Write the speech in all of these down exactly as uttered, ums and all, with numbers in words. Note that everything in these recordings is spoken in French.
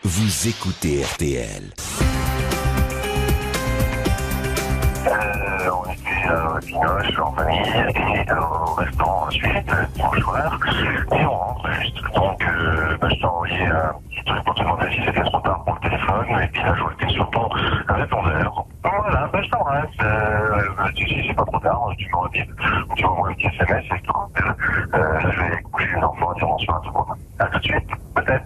Vous écoutez R T L. Euh, on était à Pinoche en famille et euh, au restaurant ensuite, dimanche soir, et on rentre juste. Donc, euh, bah, je t'ai envoyé un petit truc pour te demander si c'était trop tard pour le téléphone, et puis là, je vois que t'es sur ton répondeur. Voilà, bah, je t'embrasse. Euh, bah, si c'est pas trop tard, tu me redis, tu m'envoies un petit S M S et tout. Euh, là, je vais coucher les enfants et dire bonsoir à tout le monde. À tout de suite, peut-être.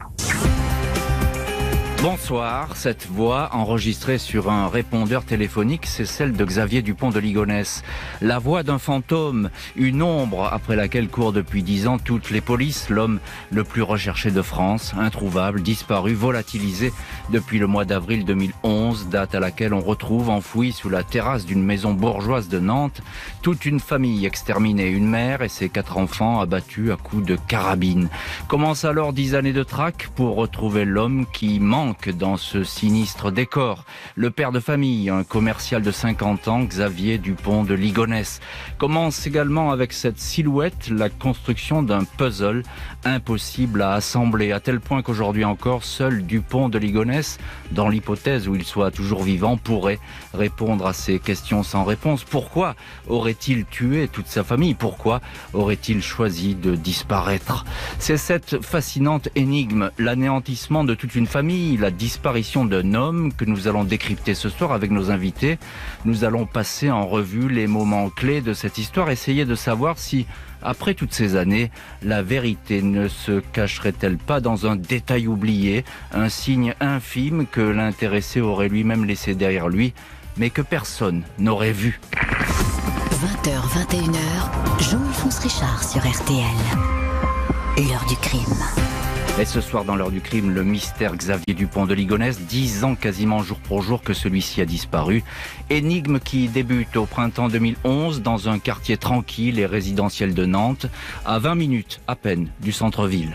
Bonsoir, cette voix enregistrée sur un répondeur téléphonique, c'est celle de Xavier Dupont de Ligonnès. La voix d'un fantôme, une ombre après laquelle courent depuis dix ans toutes les polices, l'homme le plus recherché de France, introuvable, disparu, volatilisé depuis le mois d'avril deux mille onze, date à laquelle on retrouve enfoui sous la terrasse d'une maison bourgeoise de Nantes toute une famille exterminée, une mère et ses quatre enfants abattus à coups de carabine. Commence alors dix années de traque pour retrouver l'homme qui manque dans ce sinistre décor. Le père de famille, un commercial de cinquante ans, Xavier Dupont de Ligonnès. Commence également avec cette silhouette la construction d'un puzzle impossible à assembler, à tel point qu'aujourd'hui encore, seul Dupont de Ligonnès, dans l'hypothèse où il soit toujours vivant, pourrait répondre à ces questions sans réponse. Pourquoi aurait-il tué toute sa famille? Pourquoi aurait-il choisi de disparaître? C'est cette fascinante énigme, l'anéantissement de toute une famille, la disparition d'un homme que nous allons décrypter ce soir avec nos invités. Nous allons passer en revue les moments clés de cette histoire, essayer de savoir si, après toutes ces années, la vérité ne se cacherait-elle pas dans un détail oublié, un signe infime que l'intéressé aurait lui-même laissé derrière lui, mais que personne n'aurait vu. vingt heures vingt et une heures, Jean-Alphonse Richard sur R T L. L'heure du crime. Et ce soir, dans l'heure du crime, le mystère Xavier Dupont de Ligonnès, dix ans quasiment jour pour jour que celui-ci a disparu. Énigme qui débute au printemps deux mille onze dans un quartier tranquille et résidentiel de Nantes, à vingt minutes à peine du centre-ville.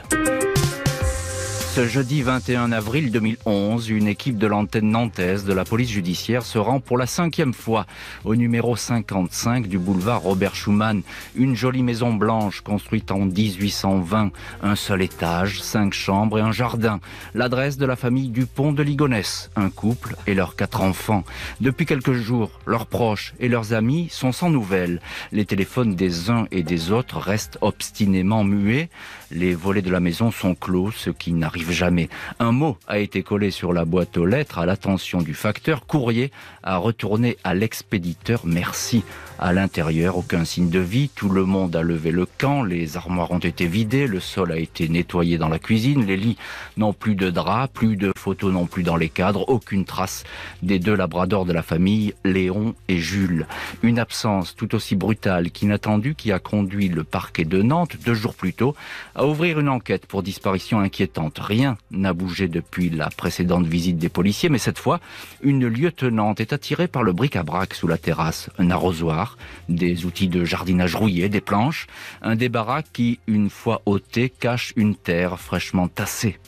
Ce jeudi vingt et un avril deux mille onze, une équipe de l'antenne nantaise de la police judiciaire se rend pour la cinquième fois au numéro cinquante-cinq du boulevard Robert Schuman. Une jolie maison blanche construite en dix-huit cent vingt, un seul étage, cinq chambres et un jardin. L'adresse de la famille Dupont de Ligonnès, un couple et leurs quatre enfants. Depuis quelques jours, leurs proches et leurs amis sont sans nouvelles. Les téléphones des uns et des autres restent obstinément muets. Les volets de la maison sont clos, ce qui n'arrive jamais. Un mot a été collé sur la boîte aux lettres à l'attention du facteur. Courrier à retourner à l'expéditeur. Merci. À l'intérieur, aucun signe de vie. Tout le monde a levé le camp. Les armoires ont été vidées. Le sol a été nettoyé dans la cuisine. Les lits n'ont plus de draps. Plus de photos non plus dans les cadres. Aucune trace des deux labradors de la famille, Léon et Jules. Une absence tout aussi brutale qu'inattendue qui a conduit le parquet de Nantes, deux jours plus tôt, à ouvrir une enquête pour disparition inquiétante. Rien n'a bougé depuis la précédente visite des policiers, mais cette fois, une lieutenante est attirée par le bric-à-brac sous la terrasse. Un arrosoir, des outils de jardinage rouillés, des planches, un débarras qui, une fois ôté, cache une terre fraîchement tassée.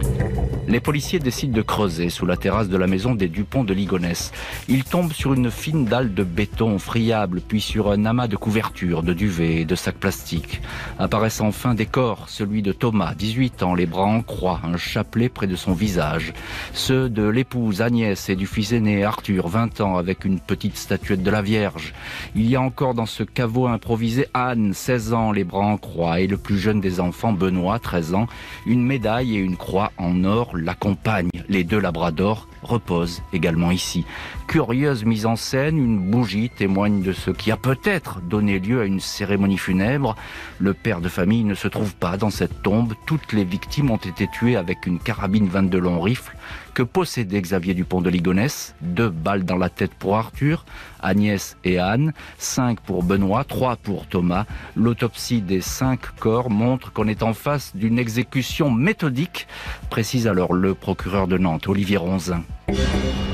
Les policiers décident de creuser sous la terrasse de la maison des Dupont de Ligonnès. Ils tombent sur une fine dalle de béton friable, puis sur un amas de couvertures, de duvets et de sacs plastiques. Apparaissent enfin des corps, celui de Thomas, dix-huit ans, les bras en croix, un chapelet près de son visage. Ceux de l'épouse Agnès et du fils aîné Arthur, vingt ans, avec une petite statuette de la Vierge. Il y a encore dans ce caveau improvisé Anne, seize ans, les bras en croix, et le plus jeune des enfants, Benoît, treize ans, une médaille et une croix en or l'accompagnent. Les deux labradors reposent également ici. Curieuse mise en scène, une bougie témoigne de ce qui a peut-être donné lieu à une cérémonie funèbre. Le père de famille ne se trouve pas dans cette tombe. Toutes les victimes ont été tuées avec une carabine vingt-deux long rifle que possédait Xavier Dupont de Ligonnès. Deux balles dans la tête pour Arthur, Agnès et Anne, cinq pour Benoît, trois pour Thomas. L'autopsie des cinq corps montre qu'on est en face d'une exécution méthodique, précise alors le procureur de Nantes, Olivier Ronzin.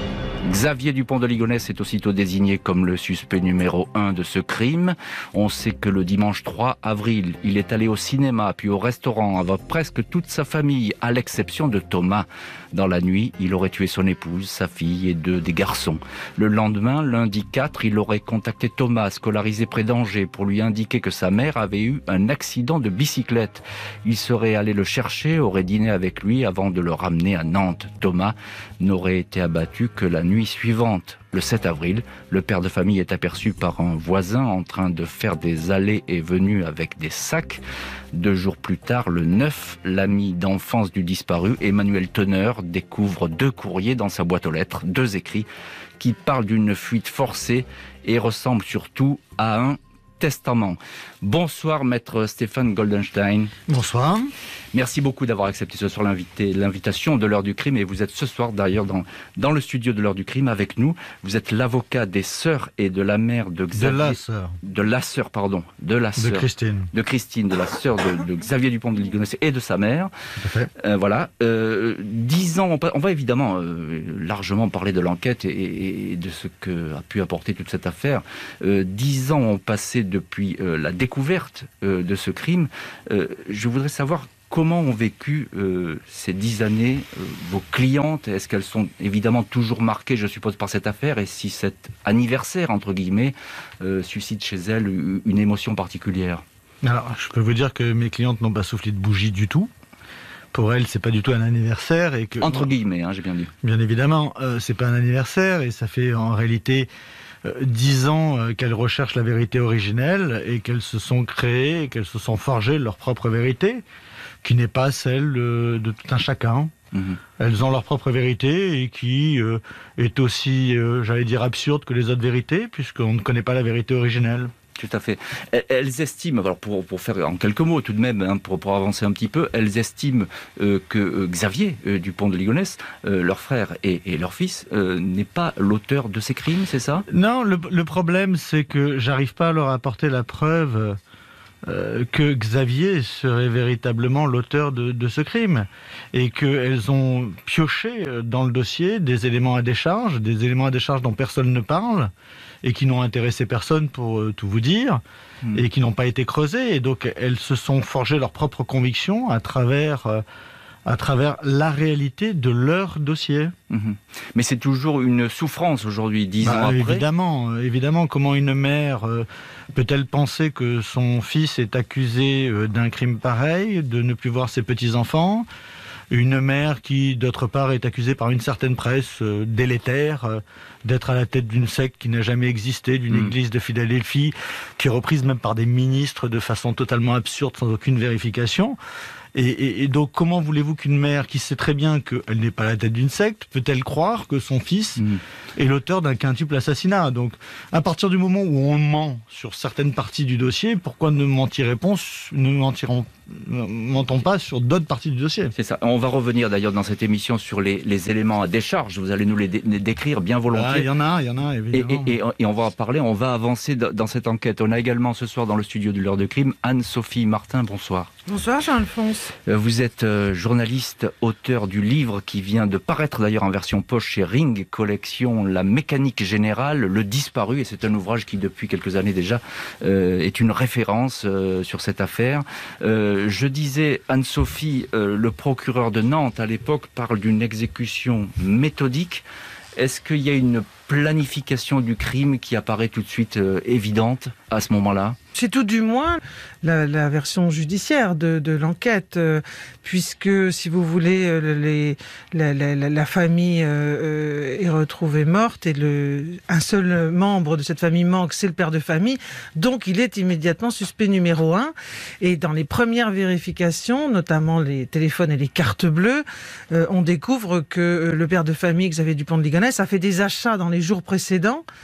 Xavier Dupont de Ligonnès est aussitôt désigné comme le suspect numéro un de ce crime. On sait que le dimanche trois avril, il est allé au cinéma puis au restaurant avec presque toute sa famille, à l'exception de Thomas. Dans la nuit, il aurait tué son épouse, sa fille et deux des garçons. Le lendemain, lundi quatre, il aurait contacté Thomas, scolarisé près d'Angers, pour lui indiquer que sa mère avait eu un accident de bicyclette. Il serait allé le chercher, aurait dîné avec lui avant de le ramener à Nantes. Thomas n'aurait été abattu que la nuit suivante. Le sept avril, le père de famille est aperçu par un voisin en train de faire des allées et venues avec des sacs. Deux jours plus tard, le neuf, l'ami d'enfance du disparu, Emmanuel Teneur, découvre deux courriers dans sa boîte aux lettres, deux écrits qui parlent d'une fuite forcée et ressemblent surtout à un testament. Bonsoir, maître Stéphane Goldenstein. Bonsoir. Merci beaucoup d'avoir accepté ce soir l'invité, l'invitation de l'heure du crime. Et vous êtes ce soir d'ailleurs dans, dans le studio de l'heure du crime avec nous. Vous êtes l'avocat des sœurs et de la mère de Xavier. De la sœur. De la sœur, pardon. De la sœur. De Christine. De Christine, de la sœur de, de Xavier Dupont de Ligonnès et de sa mère. Tout à fait. Euh, voilà. Euh, dix ans, on, on va évidemment euh, largement parler de l'enquête et, et de ce que a pu apporter toute cette affaire. Euh, dix ans ont passé depuis euh, la découverte euh, de ce crime. Euh, je voudrais savoir comment ont vécu euh, ces dix années euh, vos clientes. Est-ce qu'elles sont évidemment toujours marquées, je suppose, par cette affaire, et si cet anniversaire, entre guillemets, euh, suscite chez elles une émotion particulière? Alors, je peux vous dire que mes clientes n'ont pas soufflé de bougie du tout. Pour elles, c'est pas du tout un anniversaire. Et que, entre guillemets, hein, j'ai bien dit. Bien évidemment, euh, c'est pas un anniversaire, et ça fait en réalité euh, dix ans euh, qu'elles recherchent la vérité originelle, et qu'elles se sont créées, et qu'elles se sont forgées leur propre vérité, qui n'est pas celle de, de tout un chacun. Mmh. Elles ont leur propre vérité et qui euh, est aussi, euh, j'allais dire, absurde que les autres vérités, puisqu'on ne connaît pas la vérité originelle. Tout à fait. Elles estiment, alors pour, pour faire en quelques mots tout de même, hein, pour, pour avancer un petit peu, elles estiment euh, que euh, Xavier euh, Dupont de Ligonnès, euh, leur frère et, et leur fils, euh, n'est pas l'auteur de ces crimes, c'est ça? Non, le, le problème c'est que j'arrive pas à leur apporter la preuve Euh, que Xavier serait véritablement l'auteur de, de ce crime, et qu'elles ont pioché dans le dossier des éléments à décharge, des éléments à décharge dont personne ne parle, et qui n'ont intéressé personne pour euh, tout vous dire, mmh. et qui n'ont pas été creusés, et donc elles se sont forgées leurs propres convictions à travers... Euh, à travers la réalité de leur dossier. Mmh. Mais c'est toujours une souffrance aujourd'hui, dix bah, ans après. Évidemment, évidemment, comment une mère euh, peut-elle penser que son fils est accusé euh, d'un crime pareil, de ne plus voir ses petits-enfants? Une mère qui, d'autre part, est accusée par une certaine presse euh, délétère euh, d'être à la tête d'une secte qui n'a jamais existé, d'une mmh. église de Philadelphie, qui est reprise même par des ministres de façon totalement absurde, sans aucune vérification. Et, et, et donc, comment voulez-vous qu'une mère qui sait très bien qu'elle n'est pas à la tête d'une secte, peut-elle croire que son fils mmh. est l'auteur d'un quintuple assassinat? Donc, à partir du moment où on ment sur certaines parties du dossier, pourquoi ne mentirons, ne mentirons, mentons pas sur d'autres parties du dossier? C'est ça. On va revenir d'ailleurs dans cette émission sur les, les éléments à décharge. Vous allez nous les, dé- les décrire bien volontiers. Il ah, y en a, il y en a, évidemment. Et, et, et, et on va en parler, on va avancer dans cette enquête. On a également ce soir dans le studio de l'heure de crime Anne-Sophie Martin. Bonsoir. Bonsoir Jean-Alphonse. Vous êtes euh, journaliste, auteur du livre qui vient de paraître d'ailleurs en version poche chez Ring, collection La mécanique générale, le disparu, et c'est un ouvrage qui depuis quelques années déjà euh, est une référence euh, sur cette affaire. Euh, je disais, Anne-Sophie, euh, le procureur de Nantes à l'époque parle d'une exécution méthodique. Est-ce qu'il y a une planification du crime qui apparaît tout de suite euh, évidente à ce moment-là? C'est tout du moins la, la version judiciaire de, de l'enquête, euh, puisque, si vous voulez, euh, les, la, la, la famille euh, est retrouvée morte et le, un seul membre de cette famille manque, c'est le père de famille, donc il est immédiatement suspect numéro un. Et dans les premières vérifications, notamment les téléphones et les cartes bleues, euh, on découvre que le père de famille, Xavier Dupont de Ligonnès, a fait des achats dans les jours précédents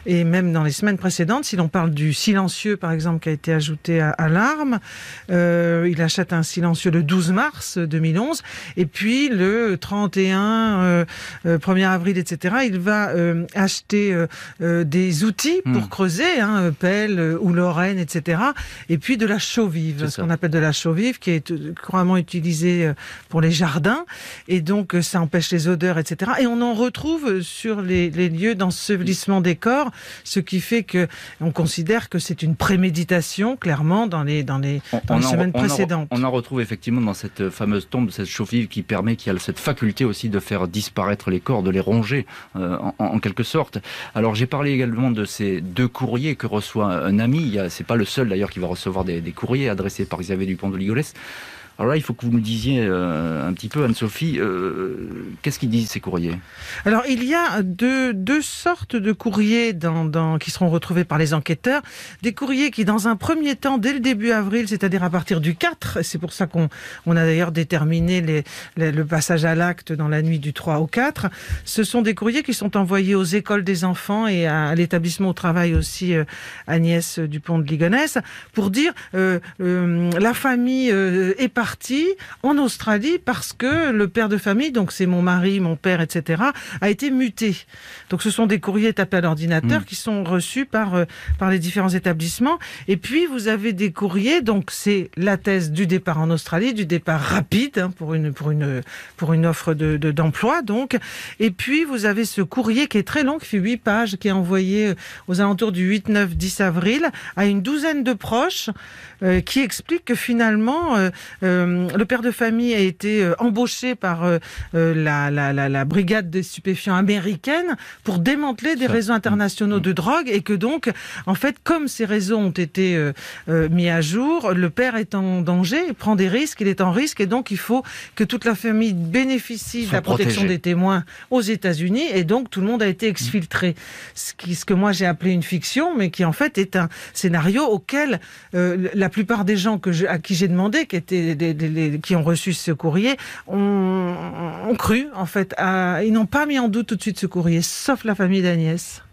et même dans les semaines précédentes, si l'on parle du silencieux, par exemple, qui a été ajouté à, à l'arme, euh, il achète un silencieux le douze mars deux mille onze, et puis le trente et un, euh, euh, premier avril, et cetera, il va euh, acheter euh, euh, des outils pour mmh. creuser, hein, pelle euh, ou lorraine, et cetera, et puis de la chaux vive, ce qu'on appelle de la chaux vive, qui est couramment utilisée pour les jardins, et donc ça empêche les odeurs, et cetera. Et on en retrouve sur les, les lieux d'ensevelissement des corps, ce qui fait que on considère que c'est une préméditation, clairement, dans les, dans les, dans on, les on semaines en, précédentes. On en retrouve effectivement dans cette fameuse tombe, cette chaux vive qui permet, qui a cette faculté aussi de faire disparaître les corps, de les ronger, euh, en, en quelque sorte. Alors j'ai parlé également de ces deux courriers que reçoit un ami. C'est pas le seul d'ailleurs qui va recevoir des, des courriers adressés par Xavier Dupont de Ligonnès. Alors là, il faut que vous nous disiez euh, un petit peu, Anne-Sophie, euh, qu'est-ce qu'ils disent ces courriers ? Alors, il y a deux, deux sortes de courriers dans, dans, qui seront retrouvés par les enquêteurs. Des courriers qui, dans un premier temps, dès le début avril, c'est-à-dire à partir du quatre, c'est pour ça qu'on on a d'ailleurs déterminé les, les, le passage à l'acte dans la nuit du trois au quatre, ce sont des courriers qui sont envoyés aux écoles des enfants et à, à l'établissement où travaille aussi euh, Agnès Dupont de Ligonnès, pour dire euh, euh, la famille euh, est partie en Australie parce que le père de famille, donc c'est mon mari, mon père, et cetera, a été muté. Donc ce sont des courriers tapés à l'ordinateur mmh. qui sont reçus par, euh, par les différents établissements. Et puis vous avez des courriers, donc c'est la thèse du départ en Australie, du départ rapide, hein, pour, une, pour, une, pour une offre de, de, d'emploi. Donc. Et puis vous avez ce courrier qui est très long, qui fait huit pages, qui est envoyé aux alentours du huit, neuf, dix avril à une douzaine de proches, euh, qui explique que finalement euh, euh, le père de famille a été euh, embauché par euh, la, la, la, la brigade des stupéfiants américaine pour démanteler des réseaux internationaux de drogue, et que donc, en fait, comme ces réseaux ont été euh, euh, mis à jour, le père est en danger, il prend des risques, il est en risque, et donc il faut que toute la famille bénéficie de la protection protégés. des témoins aux États-Unis, et donc tout le monde a été exfiltré. Ce, qui, ce que moi j'ai appelé une fiction, mais qui en fait est un scénario auquel euh, la plupart des gens que je, à qui j'ai demandé, qui étaient des, des, des, qui ont reçu ce courrier, ont, ont cru en fait. À, ils n'ont pas mis en doute tout de suite ce courrier, sauf la famille d'Agnès.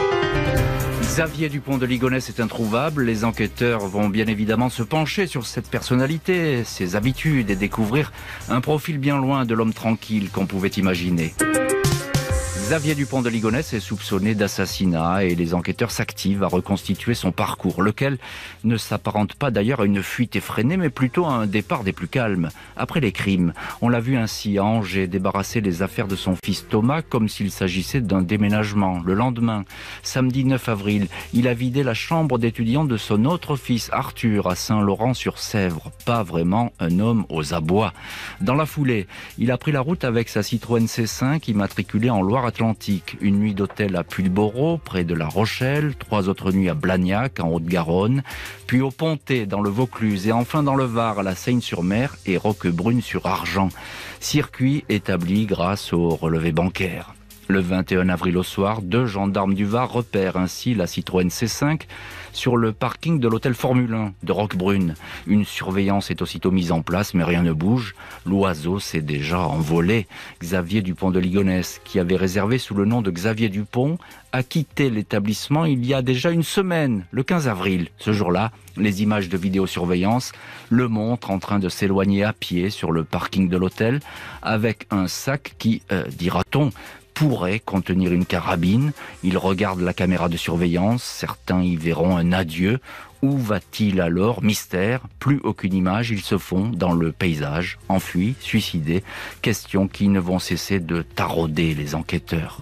Xavier Dupont de Ligonnès est introuvable. Les enquêteurs vont bien évidemment se pencher sur cette personnalité, ses habitudes, et découvrir un profil bien loin de l'homme tranquille qu'on pouvait imaginer. Xavier Dupont de Ligonnès est soupçonné d'assassinat et les enquêteurs s'activent à reconstituer son parcours, lequel ne s'apparente pas d'ailleurs à une fuite effrénée, mais plutôt à un départ des plus calmes. Après les crimes, on l'a vu ainsi à Angers débarrasser les affaires de son fils Thomas comme s'il s'agissait d'un déménagement. Le lendemain, samedi neuf avril, il a vidé la chambre d'étudiant de son autre fils Arthur à Saint-Laurent-sur-Sèvre. Pas vraiment un homme aux abois. Dans la foulée, il a pris la route avec sa Citroën C cinq immatriculée en Loire-Atlantique. Une nuit d'hôtel à Pulboro, près de La Rochelle, trois autres nuits à Blagnac, en Haute-Garonne, puis au Pontet, dans le Vaucluse, et enfin dans le Var, à la Seigne-sur-Mer et Roquebrune-sur-Argent. Circuit établi grâce au relevé bancaire. Le vingt et un avril au soir, deux gendarmes du Var repèrent ainsi la Citroën C cinq sur le parking de l'hôtel Formule un de Roquebrune. Une surveillance est aussitôt mise en place, mais rien ne bouge. L'oiseau s'est déjà envolé. Xavier Dupont de Ligonnès, qui avait réservé sous le nom de Xavier Dupont, a quitté l'établissement il y a déjà une semaine, le quinze avril. Ce jour-là, les images de vidéosurveillance le montrent en train de s'éloigner à pied sur le parking de l'hôtel avec un sac qui, euh, dira-t-on, pourrait contenir une carabine. Il regarde la caméra de surveillance, certains y verront un adieu. Où va-t-il alors? Mystère, plus aucune image, il se fond dans le paysage, enfui, suicidé. Questions qui ne vont cesser de tarauder les enquêteurs.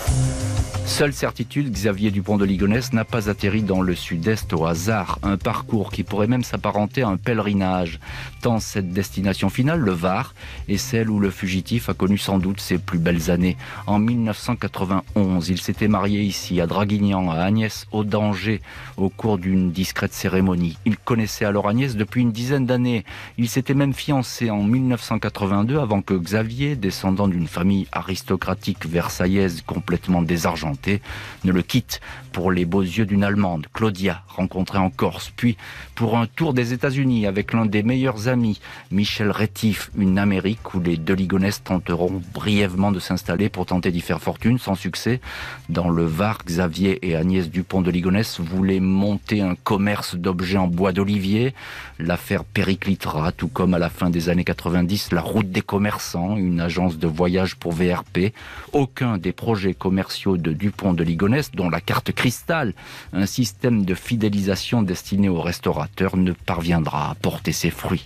Seule certitude, Xavier Dupont de Ligonnès n'a pas atterri dans le sud-est au hasard. Un parcours qui pourrait même s'apparenter à un pèlerinage. Tant cette destination finale, le Var, est celle où le fugitif a connu sans doute ses plus belles années. En mille neuf cent quatre-vingt-onze, il s'était marié ici, à Draguignan, à Agnès Audanger, au cours d'une discrète cérémonie. Il connaissait alors Agnès depuis une dizaine d'années. Il s'était même fiancé en mille neuf cent quatre-vingt-deux avant que Xavier, descendant d'une famille aristocratique versaillaise complètement complètement désargenté, ne le quitte pour les beaux yeux d'une Allemande, Claudia, rencontrée en Corse, puis pour un tour des États-Unis avec l'un des meilleurs amis, Michel Rétif, une Amérique où les deux Ligonès tenteront brièvement de s'installer pour tenter d'y faire fortune, sans succès. Dans le Var, Xavier et Agnès Dupont de Ligonnès voulaient monter un commerce d'objets en bois d'olivier. L'affaire périclitera, tout comme à la fin des années quatre-vingt-dix, la route des commerçants, une agence de voyage pour V R P. Aucun des projets commerciaux de Dupont de Ligonnès, dont la carte cristal, un système de fidélisation destiné aux restaurateurs, ne parviendra à porter ses fruits.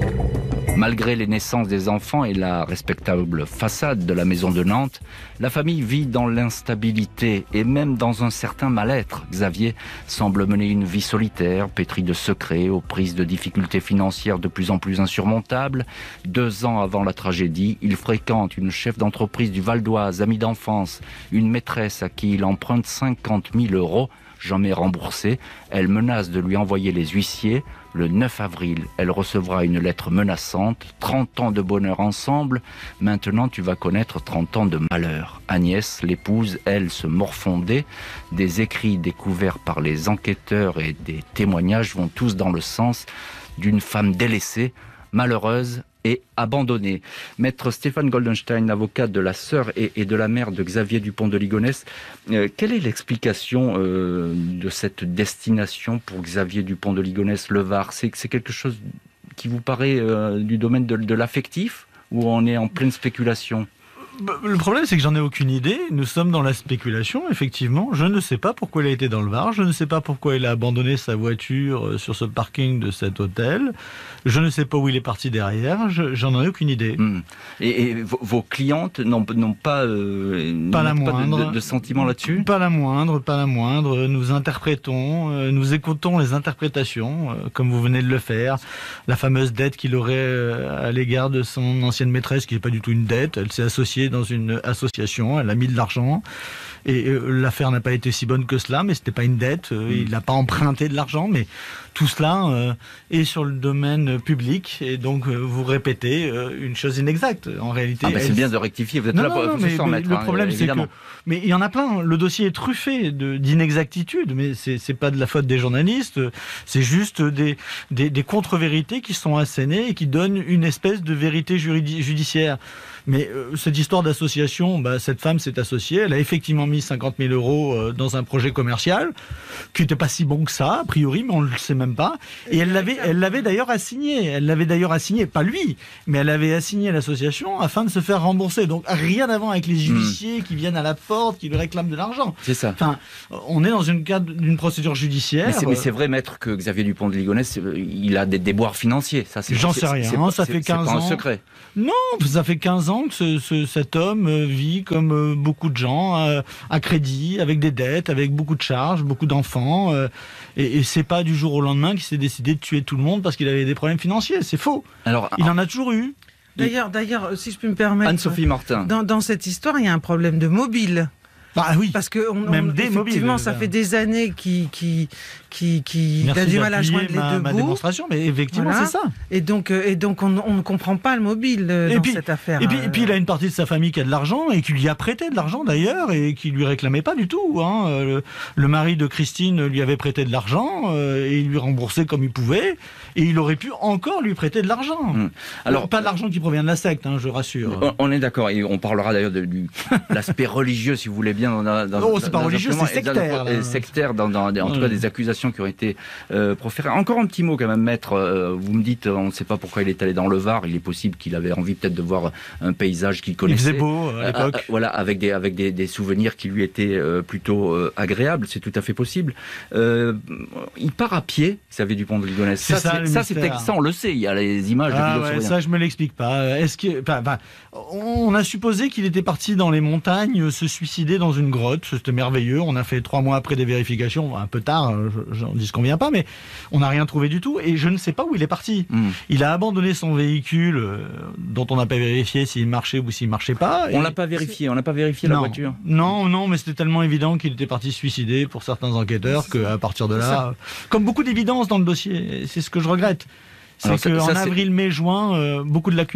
Malgré les naissances des enfants et la respectable façade de la maison de Nantes, la famille vit dans l'instabilité et même dans un certain mal-être. Xavier semble mener une vie solitaire, pétrie de secrets, aux prises de difficultés financières de plus en plus insurmontables. Deux ans avant la tragédie, il fréquente une chef d'entreprise du Val d'Oise, amie d'enfance, une maîtresse à qui il emprunte cinquante mille euros, jamais remboursés. Elle menace de lui envoyer les huissiers. Le neuf avril, elle recevra une lettre menaçante. trente ans de bonheur ensemble, maintenant tu vas connaître trente ans de malheur. Agnès, l'épouse, elle, se morfondait. Des écrits découverts par les enquêteurs et des témoignages vont tous dans le sens d'une femme délaissée, malheureuse et abandonnée. Maître Stéphane Goldenstein, avocat de la sœur et, et de la mère de Xavier Dupont de Ligonnès, euh, quelle est l'explication euh, de cette destination pour Xavier Dupont de Ligonnès, le Var? C'est, c'est quelque chose qui vous paraît euh, du domaine de, de l'affectif, ou on est en pleine spéculation? Le problème, c'est que j'en ai aucune idée. Nous sommes dans la spéculation, effectivement. Je ne sais pas pourquoi il a été dans le Var. Je ne sais pas pourquoi il a abandonné sa voiture sur ce parking de cet hôtel. Je ne sais pas où il est parti derrière. Je, j'en ai aucune idée. Mmh. Et, et vos, vos clientes n'ont, n'ont pas, euh, pas, la pas moindre, de, de, de sentiments là-dessus? Pas la moindre, pas la moindre. Nous interprétons, euh, nous écoutons les interprétations, euh, comme vous venez de le faire. La fameuse dette qu'il aurait euh, à l'égard de son ancienne maîtresse, qui n'est pas du tout une dette. Elle s'est associée dans une association, elle a mis de l'argent et euh, l'affaire n'a pas été si bonne que cela, mais c'était pas une dette, euh, il n'a pas emprunté de l'argent, mais tout cela euh, est sur le domaine public et donc euh, vous répétez euh, une chose inexacte. En réalité, ah bah elle... c'est bien de rectifier, vous êtes non, là non, pour non, mais, mais mettre, le hein, problème c'est évidemment. que mais il y en a plein, le dossier est truffé de, d'inexactitudes, mais c'est, c'est pas de la faute des journalistes, c'est juste des, des, des contre-vérités qui sont assénées et qui donnent une espèce de vérité juridi- judiciaire. Mais euh, cette histoire d'association, bah, cette femme s'est associée, elle a effectivement mis cinquante mille euros euh, dans un projet commercial qui n'était pas si bon que ça, a priori, mais on ne le sait même pas. Et elle l'avait, elle l'avait d'ailleurs assigné, elle l'avait d'ailleurs assigné, pas lui, mais elle avait assigné l'association afin de se faire rembourser. Donc rien à voir avec les huissiers mmh. qui viennent à la porte, qui lui réclament de l'argent. C'est ça. Enfin, on est dans une cadre d'une procédure judiciaire. Mais c'est, mais c'est vrai, maître, que Xavier Dupont de Ligonnès, il a des déboires financiers. Ça, c'est, J'en c'est, sais rien, c'est, hein, c'est, ça c'est, fait quinze ans. C'est pas un secret. Non, ça fait quinze ans que ce, ce, cet homme vit comme euh, beaucoup de gens, euh, à crédit, avec des dettes, avec beaucoup de charges, beaucoup d'enfants. Euh, et, et c'est pas du jour au lendemain qu'il s'est décidé de tuer tout le monde parce qu'il avait des problèmes financiers. C'est faux. Alors, il en a toujours eu. D'ailleurs, d'ailleurs, si je peux me permettre, Anne-Sophie Martin. Dans, dans cette histoire, il y a un problème de mobile. Bah oui. Parce que on, Même on, des effectivement, mobiles, ça fait des années qu'il qui qui qui a du mal à joindre les ma, deux ma bouts. démonstration, mais effectivement, voilà. c'est ça. Et donc, et donc, on, on ne comprend pas le mobile euh, dans puis, cette affaire. Et puis, euh... et puis, il a une partie de sa famille qui a de l'argent et qui lui a prêté de l'argent d'ailleurs et qui lui réclamait pas du tout. Hein. Le, le mari de Christine lui avait prêté de l'argent euh, et il lui remboursait comme il pouvait et il aurait pu encore lui prêter de l'argent. Mmh. Alors, pas de l'argent qui provient de la secte, hein, je rassure. On, on est d'accord et on parlera d'ailleurs de, de l'aspect religieux, si vous voulez bien. Dans, dans, oh, c'est pas religieux, c'est sectaire. Dans, sectaire, dans, dans, en tout cas des accusations qui ont été euh, proférées. Encore un petit mot quand même, maître. Euh, vous me dites, on ne sait pas pourquoi il est allé dans le Var. Il est possible qu'il avait envie peut-être de voir un paysage qu'il connaissait. Il faisait beau à l'époque. Euh, euh, voilà, avec des avec des, des souvenirs qui lui étaient euh, plutôt euh, agréables. C'est tout à fait possible. Euh, il part à pied, Xavier Dupont de Ligonnès. Ça, ça, c'est, ça, c'est, ça, on le sait. Il y a les images de ah, vidéosurveillance. Ouais, ça, je me l'explique pas. Est-ce que, bah, bah, on a supposé qu'il était parti dans les montagnes se suicider dans une grotte. C'était merveilleux. On a fait trois mois après des vérifications, un peu tard, j'en dis ce qu'on vient pas, mais on n'a rien trouvé du tout. Et je ne sais pas où il est parti. Mm. Il a abandonné son véhicule, euh, dont on n'a pas vérifié s'il marchait ou s'il marchait pas. On et... l'a pas vérifié. On n'a pas vérifié non. la voiture. Non, non, mais c'était tellement évident qu'il était parti se suicider pour certains enquêteurs qu'à partir de là, comme beaucoup d'évidence dans le dossier, c'est ce que je regrette. C'est qu'en avril, mai, juin, euh, beaucoup de lacunes.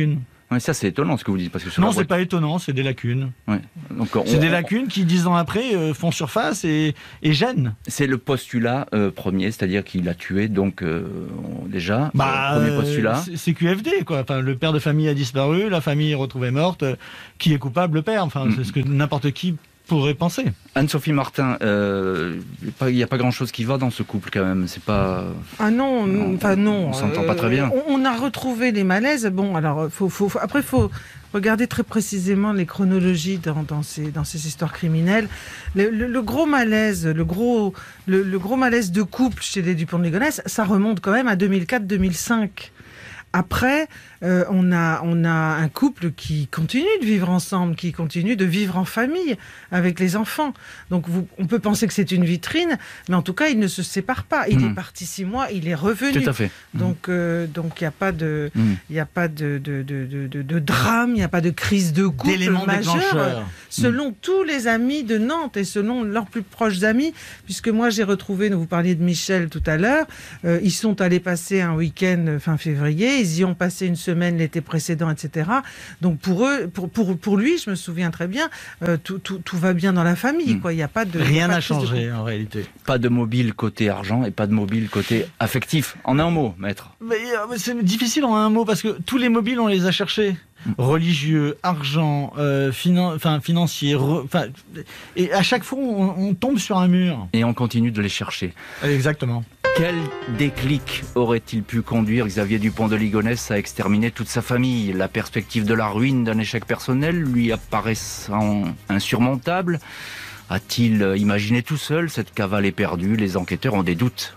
Ouais, ça c'est étonnant ce que vous dites. Parce que sur non, la c'est voiture... pas étonnant, c'est des lacunes. Ouais. Donc, on, c'est des on, lacunes qui, dix ans après, euh, font surface et, et gênent. C'est le postulat euh, premier, c'est-à-dire qu'il a tué, donc euh, déjà, bah, euh, premier postulat. Euh, c'est Q F D, quoi. Enfin, le père de famille a disparu, la famille est retrouvée morte. Euh, qui est coupable, le père. Enfin, mm. c'est ce que n'importe qui pourrait penser. Anne-Sophie Martin, il euh, n'y a pas grand-chose qui va dans ce couple quand même. C'est pas. Ah non, on, enfin non. On s'entend euh, pas très bien. On, on a retrouvé les malaises. Bon, alors faut, faut, faut après faut regarder très précisément les chronologies dans, dans ces dans ces histoires criminelles. Le, le, le gros malaise, le gros le, le gros malaise de couple chez les Dupont de Ligonnès, ça remonte quand même à deux mille quatre deux mille cinq. Après, euh, on a on a un couple qui continue de vivre ensemble, qui continue de vivre en famille avec les enfants. Donc vous, on peut penser que c'est une vitrine, mais en tout cas, il ne se sépare pas. Il mmh. est parti six mois, il est revenu. Tout à fait. Donc euh, donc il y a pas de il mmh. y a pas de de, de, de, de, de drame, il n'y a pas de crise de couple d'éléments majeur. Selon mmh. tous les amis de Nantes et selon leurs plus proches amis, puisque moi j'ai retrouvé, vous parliez de Michel tout à l'heure, euh, ils sont allés passer un week-end fin février. Ils y ont passé une semaine l'été précédent, et cetera. Donc pour eux, pour, pour, pour lui, je me souviens très bien, euh, tout, tout, tout va bien dans la famille. Quoi. Il n'y a pas de rien n'a changé de... en réalité. Pas de mobile côté argent et pas de mobile côté affectif. En un mot, maître. Mais, euh, c'est difficile en un mot parce que tous les mobiles on les a cherchés. Religieux, argent, euh, finan... enfin, financier, re... enfin, et à chaque fois on, on tombe sur un mur. Et on continue de les chercher. Exactement. Quel déclic aurait-il pu conduire Xavier Dupont de Ligonnès à exterminer toute sa famille? La perspective de la ruine d'un échec personnel lui apparaissant insurmontable. A-t-il imaginé tout seul cette cavale éperdue? Les enquêteurs ont des doutes.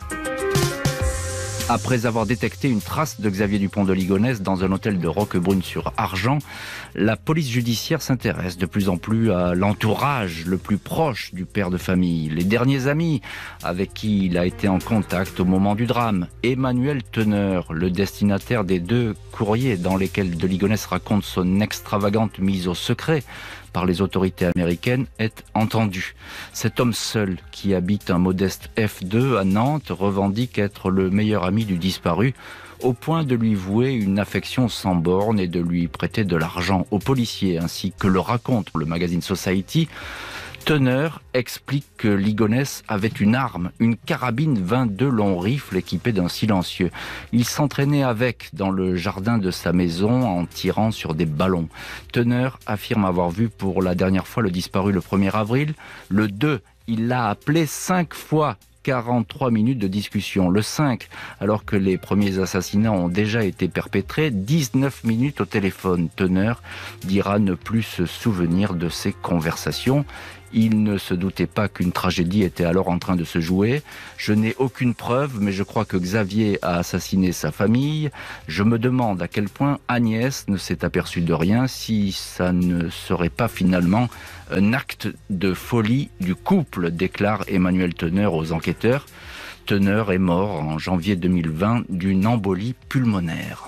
Après avoir détecté une trace de Xavier Dupont de Ligonnès dans un hôtel de Roquebrune-sur-Argent, la police judiciaire s'intéresse de plus en plus à l'entourage le plus proche du père de famille, les derniers amis avec qui il a été en contact au moment du drame. Emmanuel Teneur, le destinataire des deux courriers dans lesquels de Ligonnès raconte son extravagante mise au secret par les autorités américaines, est entendu. Cet homme seul, qui habite un modeste F deux à Nantes, revendique être le meilleur ami du disparu, au point de lui vouer une affection sans borne et de lui prêter de l'argent aux policiers, ainsi que le raconte le magazine Society. Teneur explique que Ligonnès avait une arme, une carabine vingt-deux long rifle équipée d'un silencieux. Il s'entraînait avec dans le jardin de sa maison en tirant sur des ballons. Teneur affirme avoir vu pour la dernière fois le disparu le premier avril. Le deux, il l'a appelé cinq fois. quarante-trois minutes de discussion. Le cinq, alors que les premiers assassinats ont déjà été perpétrés, dix-neuf minutes au téléphone. Teneur dira ne plus se souvenir de ces conversations. Il ne se doutait pas qu'une tragédie était alors en train de se jouer. Je n'ai aucune preuve, mais je crois que Xavier a assassiné sa famille. Je me demande à quel point Agnès ne s'est aperçue de rien, si ça ne serait pas finalement un acte de folie du couple, déclare Emmanuel Teneur aux enquêteurs. Teneur est mort en janvier deux mille vingt d'une embolie pulmonaire.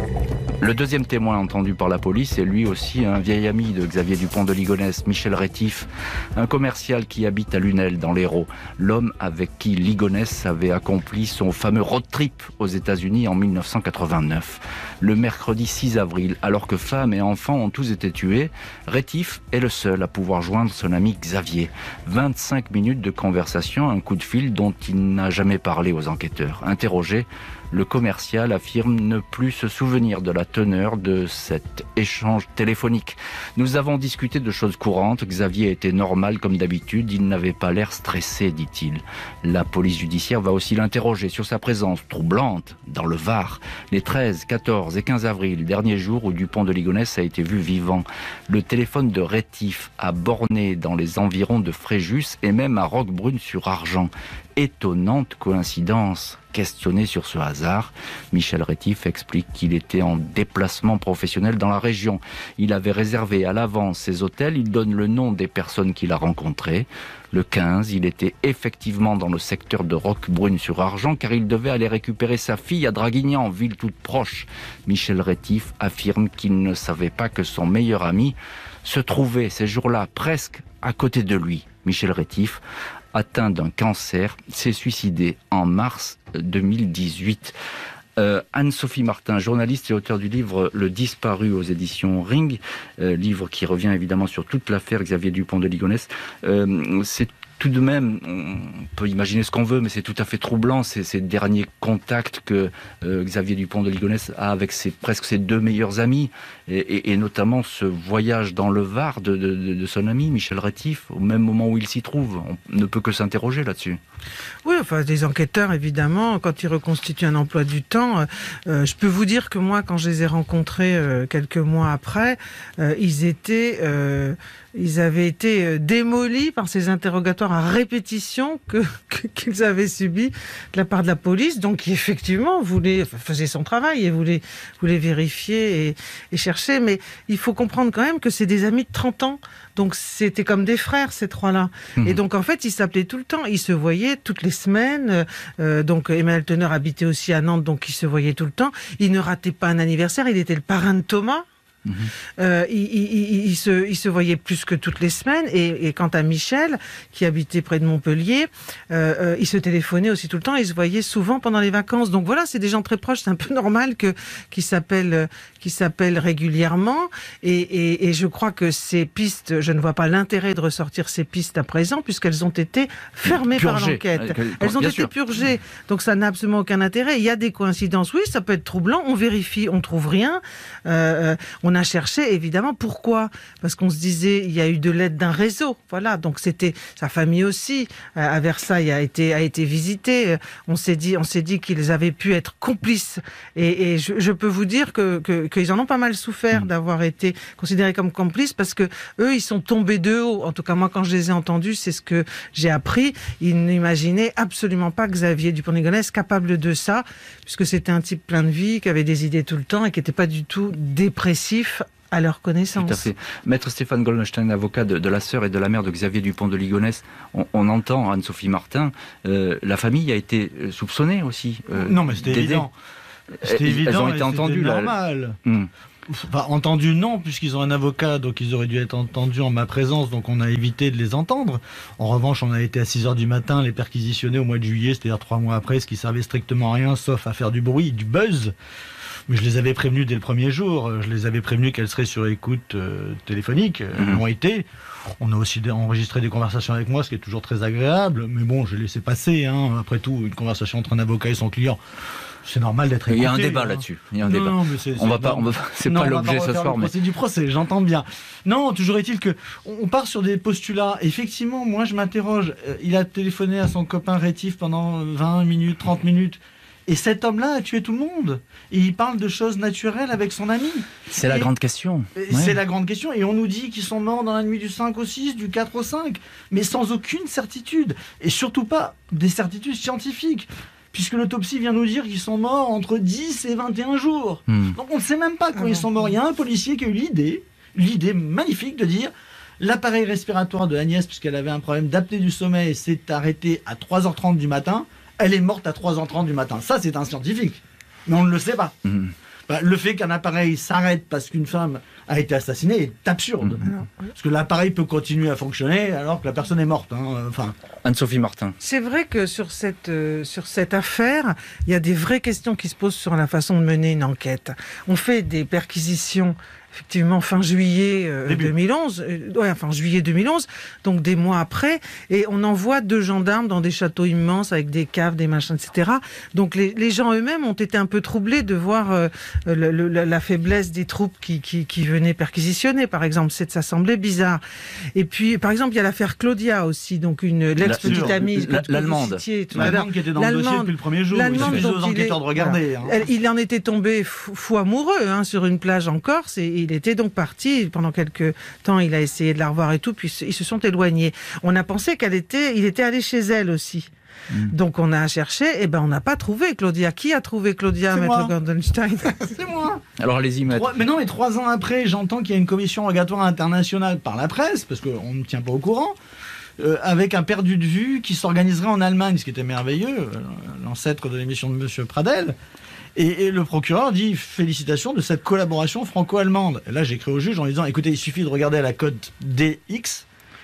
Le deuxième témoin entendu par la police est lui aussi un vieil ami de Xavier Dupont de Ligonnès, Michel Rétif, un commercial qui habite à Lunel dans l'Hérault, l'homme avec qui Ligonnès avait accompli son fameux road trip aux États-Unis en mille neuf cent quatre-vingt-neuf. Le mercredi six avril, alors que femmes et enfants ont tous été tués, Rétif est le seul à pouvoir joindre son ami Xavier. vingt-cinq minutes de conversation, un coup de fil dont il n'a jamais parlé aux enquêteurs. Interrogé, le commercial affirme ne plus se souvenir de la teneur de cet échange téléphonique. Nous avons discuté de choses courantes. Xavier était normal comme d'habitude. Il n'avait pas l'air stressé, dit-il. La police judiciaire va aussi l'interroger sur sa présence troublante dans le Var. Les treize, quatorze et quinze avril, dernier jour où Dupont de Ligonnès a été vu vivant. Le téléphone de Rétif a borné dans les environs de Fréjus et même à Roquebrune-sur-Argent. Étonnante coïncidence. Questionné sur ce hasard, Michel Rétif explique qu'il était en déplacement professionnel dans la région. Il avait réservé à l'avance ses hôtels. Il donne le nom des personnes qu'il a rencontrées. Le quinze, il était effectivement dans le secteur de Roquebrune-sur-Argent car il devait aller récupérer sa fille à Draguignan, ville toute proche. Michel Rétif affirme qu'il ne savait pas que son meilleur ami se trouvait ces jours-là presque à côté de lui. Michel Rétif, atteint d'un cancer, s'est suicidé en mars deux mille dix-huit. Euh, Anne-Sophie Martin, journaliste et auteure du livre Le Disparu aux éditions Ring, euh, livre qui revient évidemment sur toute l'affaire Xavier Dupont de Ligonnès. Euh, c'est tout de même, on peut imaginer ce qu'on veut, mais c'est tout à fait troublant ces, ces derniers contacts que euh, Xavier Dupont de Ligonnès a avec ses, presque ses deux meilleurs amis, et, et, et notamment ce voyage dans le Var de, de, de, de son ami Michel Rétif, au même moment où il s'y trouve. On ne peut que s'interroger là-dessus. Oui, enfin, des enquêteurs, évidemment, quand ils reconstituent un emploi du temps, euh, je peux vous dire que moi, quand je les ai rencontrés euh, quelques mois après, euh, ils étaient... Euh, Ils avaient été démolis par ces interrogatoires à répétition que, que, qu'ils avaient subis de la part de la police, donc qui effectivement voulait, faisait son travail et voulait, voulait vérifier et, et chercher. Mais il faut comprendre quand même que c'est des amis de trente ans. Donc c'était comme des frères, ces trois-là. Mmh. Et donc en fait, ils s'appelaient tout le temps. Ils se voyaient toutes les semaines. Euh, donc Emmanuel Teneur habitait aussi à Nantes, donc ils se voyaient tout le temps. Il ne ratait pas un anniversaire. Il était le parrain de Thomas. Mmh. Euh, il, il, il, il, se, il se voyait plus que toutes les semaines. Et, et quant à Michel, qui habitait près de Montpellier, euh, euh, il se téléphonait aussi tout le temps. Il se voyait souvent pendant les vacances. Donc voilà, c'est des gens très proches. C'est un peu normal que qu'ils s'appellent, qu'ils s'appellent régulièrement. Et, et, et je crois que ces pistes, je ne vois pas l'intérêt de ressortir ces pistes à présent, puisqu'elles ont été fermées purgées par l'enquête. Elles ont Bien été sûr. purgées. Donc ça n'a absolument aucun intérêt. Il y a des coïncidences. Oui, ça peut être troublant. On vérifie, on trouve rien. Euh, on On a cherché, évidemment. Pourquoi ? Parce qu'on se disait, il y a eu de l'aide d'un réseau. Voilà. Donc c'était sa famille aussi. À Versailles a été, a été visitée. On s'est dit, on s'est dit qu'ils avaient pu être complices. Et, et je, je peux vous dire que, que, qu'ils en ont pas mal souffert mmh. d'avoir été considérés comme complices, parce que eux, ils sont tombés de haut. En tout cas, moi, quand je les ai entendus, c'est ce que j'ai appris. Ils n'imaginaient absolument pas Xavier Dupont de Ligonnès capable de ça, puisque c'était un type plein de vie, qui avait des idées tout le temps et qui n'était pas du tout dépressif à leur connaissance. Tout à fait. Maître Stéphane Goldenstein, avocat de, de la sœur et de la mère de Xavier Dupont de Ligonnès, on, on entend Anne-Sophie Martin, euh, la famille a été soupçonnée aussi. Euh, non, mais c'était évident. C'était évident. Elles ont été entendues. C'était normal. Là. Hum. Enfin, entendus non, puisqu'ils ont un avocat, donc ils auraient dû être entendus en ma présence, donc on a évité de les entendre. En revanche, on a été à six heures du matin les perquisitionner au mois de juillet, c'est-à-dire trois mois après, ce qui servait strictement à rien, sauf à faire du bruit, du buzz. Mais je les avais prévenus dès le premier jour. Je les avais prévenus qu'elles seraient sur écoute euh, téléphonique. Elles l'ont été. On a aussi enregistré des conversations avec moi, ce qui est toujours très agréable. Mais bon, je laissé passer. Hein. Après tout, une conversation entre un avocat et son client, c'est normal d'être écouté. Il y a un débat hein. là-dessus. Il y a un non, débat. Non, mais c'est, on c'est, va pas. On va, c'est non, pas l'objet ce soir. Mais c'est du procès. J'entends bien. Non, toujours est-il que on part sur des postulats. Effectivement, moi, je m'interroge. Il a téléphoné à son copain Rétif pendant vingt minutes, trente minutes. Et cet homme-là a tué tout le monde. Et il parle de choses naturelles avec son ami. C'est et la grande question. C'est ouais. la grande question. Et on nous dit qu'ils sont morts dans la nuit du cinq au six, du quatre au cinq. Mais sans aucune certitude. Et surtout pas des certitudes scientifiques. Puisque l'autopsie vient nous dire qu'ils sont morts entre dix et vingt et un jours. Hmm. Donc on ne sait même pas quand ah ils sont morts. Il y a un policier qui a eu l'idée, l'idée magnifique de dire... L'appareil respiratoire de Agnès, puisqu'elle avait un problème d'apnée du sommeil, s'est arrêté à trois heures trente du matin. Elle est morte à trois heures trente du matin. Ça, c'est un scientifique. Mais on ne le sait pas. Mmh. Bah, le fait qu'un appareil s'arrête parce qu'une femme a été assassinée est absurde. Mmh. Parce que l'appareil peut continuer à fonctionner alors que la personne est morte. Hein. Enfin... Anne-Sophie Martin. C'est vrai que sur cette, euh, sur cette affaire, il y a des vraies questions qui se posent sur la façon de mener une enquête. On fait des perquisitions... Effectivement, fin juillet euh, deux mille onze, euh, ouais, enfin juillet deux mille onze, donc des mois après, et on envoie deux gendarmes dans des châteaux immenses avec des caves, des machins, et cetera. Donc les, les gens eux-mêmes ont été un peu troublés de voir euh, le, le, la faiblesse des troupes qui, qui, qui venaient perquisitionner, par exemple. C'est, ça semblait bizarre. Et puis, par exemple, il y a l'affaire Claudia aussi, donc une l'ex-petite amie, la, l'allemande, citiez, l'allemande qui était dans le dossier depuis le premier jour. L'allemande, il suffisait aux enquêteurs de regarder. Voilà. Hein. Il en était tombé fou, fou amoureux hein, sur une plage en Corse, et il était donc parti, pendant quelques temps il a essayé de la revoir et tout, puis ils se sont éloignés. On a pensé qu'elle était, il était allé chez elle aussi. Mmh. Donc on a cherché, et ben on n'a pas trouvé Claudia. Qui a trouvé Claudia, Maître Goldenstein? C'est moi. Alors allez-y, Maître. Mais non, mais trois ans après, j'entends qu'il y a une commission rogatoire internationale par la presse, parce qu'on ne tient pas au courant, euh, avec un perdu de vue qui s'organiserait en Allemagne, ce qui était merveilleux, euh, l'ancêtre de l'émission de Monsieur Pradel. Et, et le procureur dit félicitations de cette collaboration franco-allemande. Et là, j'écris au juge en lui disant écoutez, il suffit de regarder à la code D X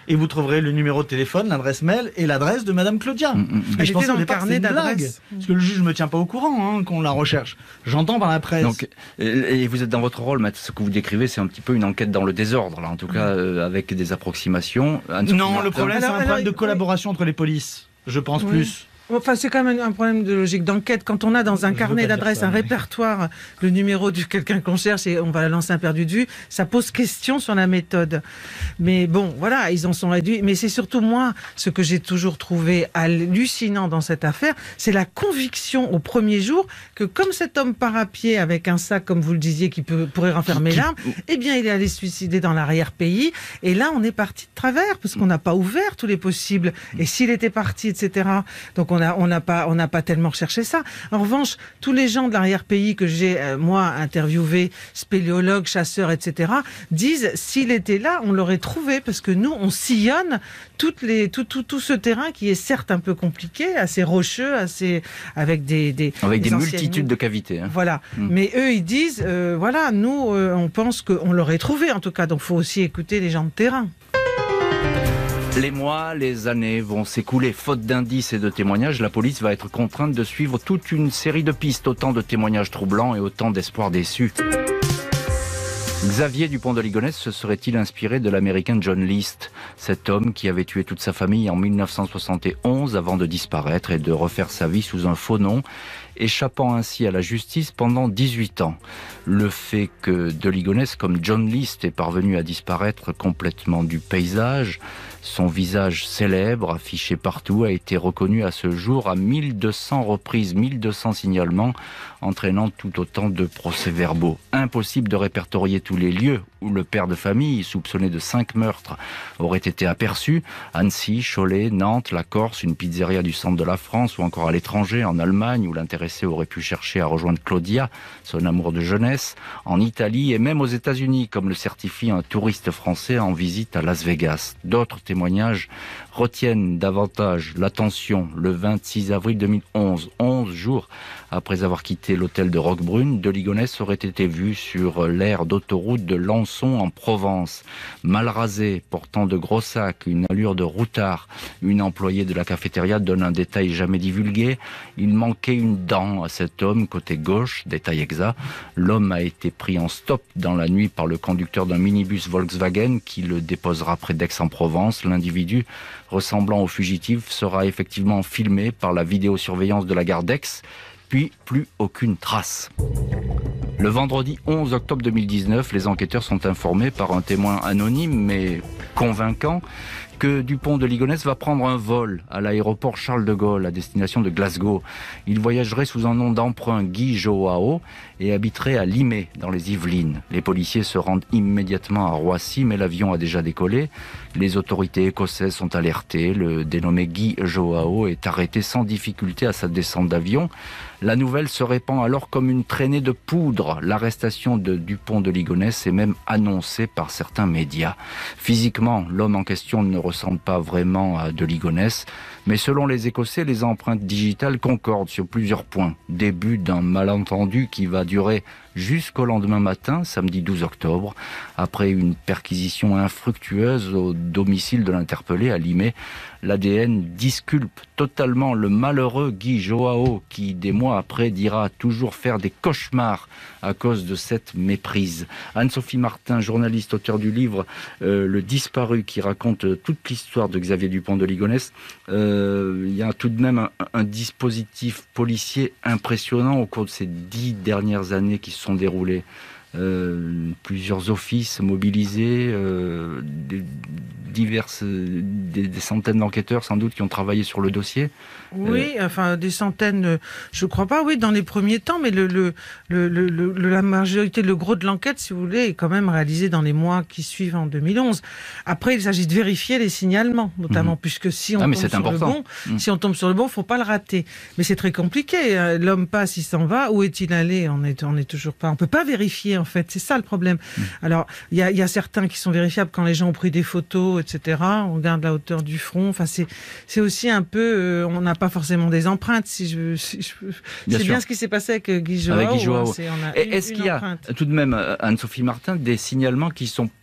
et vous trouverez le numéro de téléphone, l'adresse mail et l'adresse de Madame Claudia. Mmh, mmh. Et Elle je pensais dans au le départ que carnet c'était une blague, d'adresse. parce que le juge ne me tient pas au courant hein, qu'on la recherche. J'entends par la presse. Donc, et vous êtes dans votre rôle, maître, ce que vous décrivez, c'est un petit peu une enquête dans le désordre, là, en tout cas, euh, avec des approximations. Non, le problème, c'est un alors, problème de oui. collaboration entre les polices, je pense Oui. plus. Enfin, c'est quand même un problème de logique d'enquête. Quand on a dans un Je veux carnet pas dire d'adresse ça, un mais- répertoire, le numéro de quelqu'un qu'on cherche et on va la lancer un perdu de vue, ça pose question sur la méthode. Mais bon, voilà, ils en sont réduits. Mais c'est surtout moi, ce que j'ai toujours trouvé hallucinant dans cette affaire, c'est la conviction au premier jour que comme cet homme part à pied avec un sac, comme vous le disiez, qui peut, pourrait renfermer l'arme, eh bien, il est allé se suicider dans l'arrière-pays. Et là, on est parti de travers parce qu'on n'a pas ouvert tous les possibles. Et s'il était parti, et cetera. Donc, on On a, on n'a pas, on n'a pas tellement recherché ça. En revanche, tous les gens de l'arrière-pays que j'ai, euh, moi, interviewés, spéléologues, chasseurs, et cetera, disent, s'il était là, on l'aurait trouvé, parce que nous, on sillonne toutes les, tout, tout, tout ce terrain qui est certes un peu compliqué, assez rocheux, assez, avec des, des, Avec des, des multitudes de cavités. Hein. Voilà. Mm. Mais eux, ils disent, euh, voilà, nous, euh, on pense qu'on l'aurait trouvé, en tout cas. Donc, faut aussi écouter les gens de terrain. Les mois, les années vont s'écouler. Faute d'indices et de témoignages, la police va être contrainte de suivre toute une série de pistes. Autant de témoignages troublants et autant d'espoirs déçus. Xavier Dupont de Ligonnès se serait-il inspiré de l'américain John List, cet homme qui avait tué toute sa famille en mille neuf cent soixante et onze avant de disparaître et de refaire sa vie sous un faux nom, échappant ainsi à la justice pendant dix-huit ans. Le fait que de Ligonnès, comme John List, est parvenu à disparaître complètement du paysage, son visage célèbre, affiché partout, a été reconnu à ce jour à mille deux cents reprises, mille deux cents signalements, entraînant tout autant de procès-verbaux. Impossible de répertorier tous les lieux où le père de famille, soupçonné de cinq meurtres, aurait été aperçu. Annecy, Cholet, Nantes, la Corse, une pizzeria du centre de la France ou encore à l'étranger, en Allemagne, où l'intéressé aurait pu chercher à rejoindre Claudia, son amour de jeunesse, en Italie et même aux États-Unis, comme le certifie un touriste français en visite à Las Vegas. D'autres témoignages retiennent davantage l'attention. Le vingt-six avril deux mille onze, onze jours après avoir quitté l'hôtel de Roquebrune, de Ligonnès aurait été vu sur l'aire d'autoroute de Lançon en Provence. Mal rasé, portant de gros sacs, une allure de routard. Une employée de la cafétéria donne un détail jamais divulgué. Il manquait une dent à cet homme côté gauche, détail exact. L'homme a été pris en stop dans la nuit par le conducteur d'un minibus Volkswagen qui le déposera près d'Aix-en-Provence. L'individu ressemblant au fugitif sera effectivement filmé par la vidéosurveillance de la gare d'Aix, puis plus aucune trace. Le vendredi onze octobre deux mille dix-neuf, les enquêteurs sont informés par un témoin anonyme mais convaincant que Dupont de Ligonnès va prendre un vol à l'aéroport Charles de Gaulle à destination de Glasgow. Il voyagerait sous un nom d'emprunt Guy Joao et habiterait à Limay dans les Yvelines. Les policiers se rendent immédiatement à Roissy mais l'avion a déjà décollé. Les autorités écossaises sont alertées. Le dénommé Guy Joao est arrêté sans difficulté à sa descente d'avion. La nouvelle se répand alors comme une traînée de poudre. L'arrestation de Dupont de Ligonnès est même annoncée par certains médias. Physiquement, l'homme en question ne ressemble pas vraiment à de Ligonnès, mais selon les Écossais, les empreintes digitales concordent sur plusieurs points. Début d'un malentendu qui va durer jusqu'au lendemain matin, samedi douze octobre, après une perquisition infructueuse au domicile de l'interpellé à Limay. L'A D N disculpe totalement le malheureux Guy Joao qui, des mois après, dira toujours faire des cauchemars à cause de cette méprise. Anne-Sophie Martin, journaliste, auteur du livre euh, Le Disparu, qui raconte euh, toute l'histoire de Xavier Dupont de Ligonnès. Euh, il y a tout de même un, un dispositif policier impressionnant au cours de ces dix dernières années qui se sont déroulées. Euh, plusieurs offices mobilisés, euh, des, diverses, des, des centaines d'enquêteurs sans doute qui ont travaillé sur le dossier. Oui, euh... enfin des centaines, je crois pas, oui, dans les premiers temps, mais le, le, le, le, le, la majorité, le gros de l'enquête, si vous voulez, est quand même réalisé dans les mois qui suivent en deux mille onze. Après, il s'agit de vérifier les signalements, notamment, mmh. puisque si on ah, tombe sur important. le bon, mmh. si on tombe sur le bon, faut pas le rater. Mais c'est très compliqué. L'homme passe, il s'en va. Où est-il allé? On est, on est toujours pas. On peut pas vérifier. En fait, c'est ça le problème. Mmh. Alors, il y a, y a certains qui sont vérifiables quand les gens ont pris des photos, et cetera. On regarde la hauteur du front. Enfin, c'est, c'est aussi un peu. Euh, on n'a pas forcément des empreintes. Si je, si je bien c'est sûr. Bien ce qui s'est passé avec Guy Joao. Avec Guy Joao. Hein, Et est-ce qu'il y a empreinte. tout de même, Anne-Sophie Martin, des signalements qui sont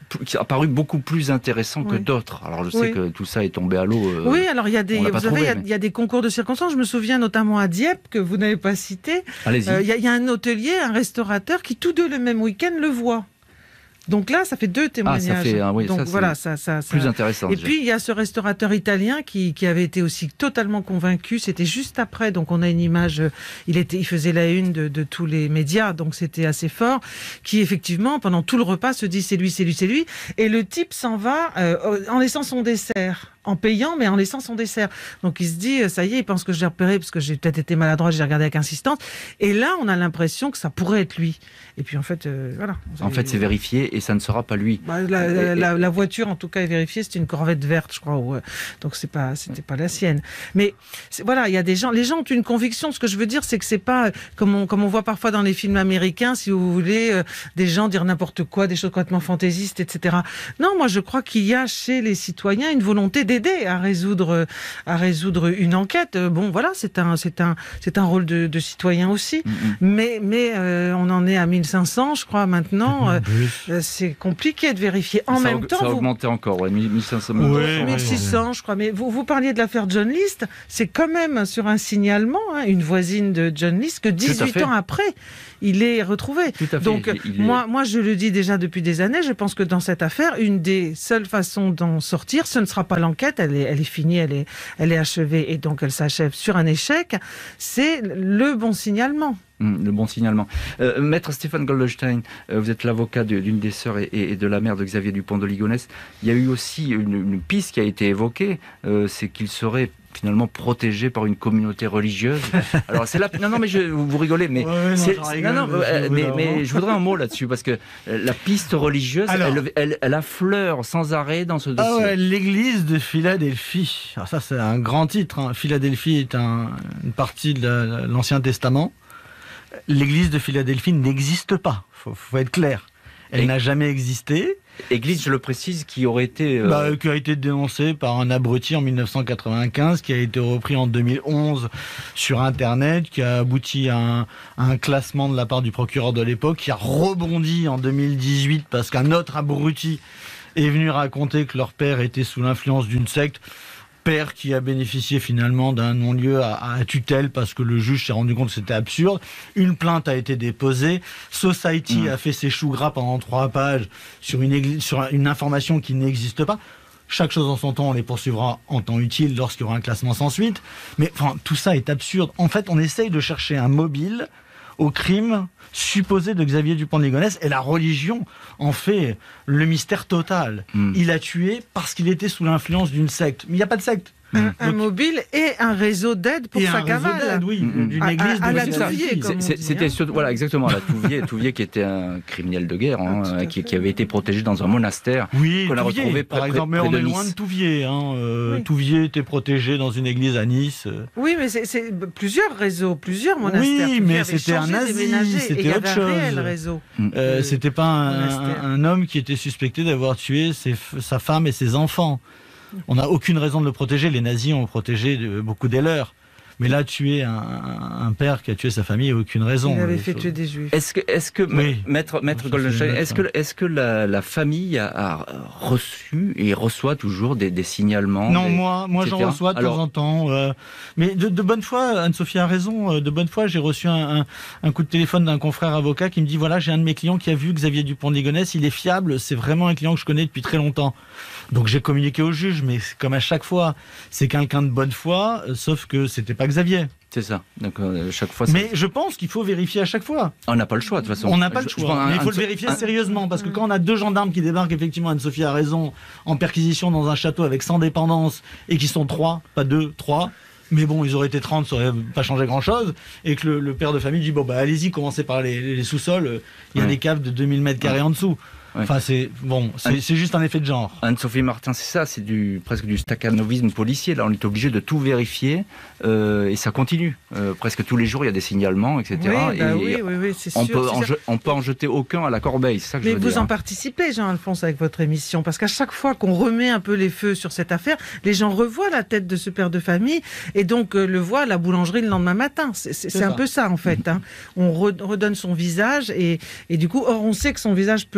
qui a paru beaucoup plus intéressant oui. que d'autres. Alors je sais oui. que tout ça est tombé à l'eau. Euh, oui, alors il y a des, vous trouvé, savez, il y, a, mais... il y a des concours de circonstances. Je me souviens notamment à Dieppe, que vous n'avez pas cité. Allez-y. Euh, il, y a, il y a un hôtelier, un restaurateur qui tous deux le même week-end le voient. Donc là, ça fait deux témoignages. Ah, ça fait, ah oui, Donc ça, voilà, ça, ça, ça. Plus intéressant. Et déjà. puis il y a ce restaurateur italien qui, qui avait été aussi totalement convaincu. C'était juste après, donc on a une image. Il était, il faisait la une de, de tous les médias, donc c'était assez fort. Qui effectivement, pendant tout le repas, se dit c'est lui, c'est lui, c'est lui. Et le type s'en va euh, en laissant son dessert. En payant, mais en laissant son dessert. Donc il se dit, ça y est, il pense que je l'ai repéré parce que j'ai peut-être été maladroit, j'ai regardé avec insistance. Et là, on a l'impression que ça pourrait être lui. Et puis en fait, euh, voilà. En fait, c'est vérifié et ça ne sera pas lui. Bah, la, la, la, la voiture, en tout cas, est vérifiée. C'était une Corvette verte, je crois. Ouais. Donc c'est pas, c'était pas la sienne. Mais voilà, il y a des gens. Les gens ont une conviction. Ce que je veux dire, c'est que c'est pas comme on, comme on voit parfois dans les films américains, si vous voulez, euh, des gens dire n'importe quoi, des choses complètement fantaisistes, et cetera. Non, moi, je crois qu'il y a chez les citoyens une volonté d'aider à résoudre à résoudre une enquête. Bon, voilà, c'est un c'est un c'est un rôle de, de citoyen aussi. Mm-hmm. Mais mais euh, on en est à mille cinq cents, je crois maintenant. Euh, c'est compliqué de vérifier. En ça même a, temps, ça a vous... augmenté encore, ouais, mille cinq cents, ouais, mille six cents, ouais. Je crois. Mais vous vous parliez de l'affaire John List. C'est quand même sur un signalement, hein, une voisine de John List, que dix-huit ans après, il est retrouvé. Tout à fait. Donc il, il moi est... moi je le dis déjà depuis des années. Je pense que dans cette affaire, une des seules façons d'en sortir, ce ne sera pas l'enquête. Elle est elle est finie, elle est elle est achevée et donc elle s'achève sur un échec. C'est le bon signalement. Mmh, le bon signalement. Euh, Maître Stéphane Goldenstein, euh, vous êtes l'avocat d'une des sœurs et, et de la mère de Xavier Dupont de Ligonnès. Il y a eu aussi une, une piste qui a été évoquée, euh, c'est qu'il serait finalement protégé par une communauté religieuse. Alors c'est là, non non mais je, vous rigolez, mais ouais, non, c'est, rigole, non, non, euh, mais, mais je voudrais un mot là-dessus parce que la piste religieuse, alors, elle, elle, elle affleure sans arrêt dans ce dossier. Ah ouais, l'église de Philadelphie. Alors ça c'est un grand titre. Hein. Philadelphie est un, une partie de la, l'Ancien Testament. L'église de Philadelphie n'existe pas. Faut, faut être clair. Elle Et... n'a jamais existé. Église, je le précise, qui aurait été... Euh... Bah, qui a été dénoncée par un abruti en mille neuf cent quatre-vingt-quinze, qui a été repris en deux mille onze sur Internet, qui a abouti à un, à un classement de la part du procureur de l'époque, qui a rebondi en deux mille dix-huit parce qu'un autre abruti est venu raconter que leur père était sous l'influence d'une secte. Père qui a bénéficié finalement d'un non-lieu à, à tutelle parce que le juge s'est rendu compte que c'était absurde. Une plainte a été déposée. Society mmh. a fait ses choux gras pendant trois pages sur une, église, sur une information qui n'existe pas. Chaque chose en son temps, on les poursuivra en temps utile lorsqu'il y aura un classement sans suite. Mais enfin, tout ça est absurde. En fait, on essaye de chercher un mobile au crime supposé de Xavier Dupont de Ligonnès, et la religion en fait le mystère total. Mmh. Il a tué parce qu'il était sous l'influence d'une secte. Mais il n'y a pas de secte. Un, Donc, un mobile et un réseau d'aide pour sa cavale. Oui, mmh. d'une à, église à, à de la Touvier, comme c'est, on dit, C'était hein. surtout, voilà, exactement, la Touvier, Touvier qui était un criminel de guerre, hein, ah, qui, qui avait été protégé dans un monastère. Oui, qu'on a Touvier, retrouvé par près, exemple, près, mais on près est de loin Nice. de Touvier. Hein, euh, oui. Touvier était protégé dans une église à Nice. Oui, mais c'est, c'est plusieurs réseaux, plusieurs monastères. Oui, Touvier mais avait c'était un changé, nazi, c'était autre chose. Il y avait un réel réseau. Euh, c'était pas un, un, un homme qui était suspecté d'avoir tué ses, sa femme et ses enfants. On n'a aucune raison de le protéger. Les nazis ont protégé de, beaucoup des leurs. Mais là, tuer un, un père qui a tué sa famille, il n'y a aucune raison. Il avait fait tuer des juifs. Est-ce que, est-ce que oui. Maître, Maître Goldenstein, est-ce que, est-ce que la, la famille a, a reçu et reçoit toujours des, des signalements? Non, des, moi, moi j'en reçois de Alors, temps en temps. Euh, mais de, de bonne foi, Anne-Sophie a raison, de bonne foi, j'ai reçu un, un, un coup de téléphone d'un confrère avocat qui me dit, voilà, j'ai un de mes clients qui a vu Xavier Dupont de Ligonnès, il est fiable, c'est vraiment un client que je connais depuis très longtemps. Donc j'ai communiqué au juge, mais comme à chaque fois, c'est quelqu'un de bonne foi, sauf que c'était pas Xavier. C'est ça. Donc, euh, chaque fois, mais je pense qu'il faut vérifier à chaque fois. On n'a pas le choix, de toute façon. On n'a pas le je, choix. Je mais il faut un, le vérifier un, sérieusement, parce que quand on a deux gendarmes qui débarquent, effectivement, Anne-Sophie a raison, en perquisition dans un château avec cent dépendances, et qui sont trois, pas deux, trois. Mais bon, ils auraient été trente, ça aurait pas changé grand-chose. Et que le, le père de famille dit, bon, bah allez-y, commencez par les, les sous-sols. Il y a ouais. des caves de deux mille mètres carrés ouais. en dessous. Ouais. Enfin, c'est bon, c'est, Anne... c'est juste un effet de genre. Anne-Sophie Martin, c'est ça, c'est du presque du staccanovisme policier. Là, on est obligé de tout vérifier euh, et ça continue. Euh, presque tous les jours, il y a des signalements, et cetera. Oui, bah et oui, oui, oui, c'est on sûr. Peut c'est en je... on peut en jeter aucun à la corbeille, c'est ça que Mais je veux vous dire. en participez, Jean-Alphonse, avec votre émission, parce qu'à chaque fois qu'on remet un peu les feux sur cette affaire, les gens revoient la tête de ce père de famille et donc euh, le voient à la boulangerie le lendemain matin. C'est, c'est, c'est, c'est un peu ça, en fait. Hein. On re- redonne son visage et, et du coup, or, on sait que son visage peut changer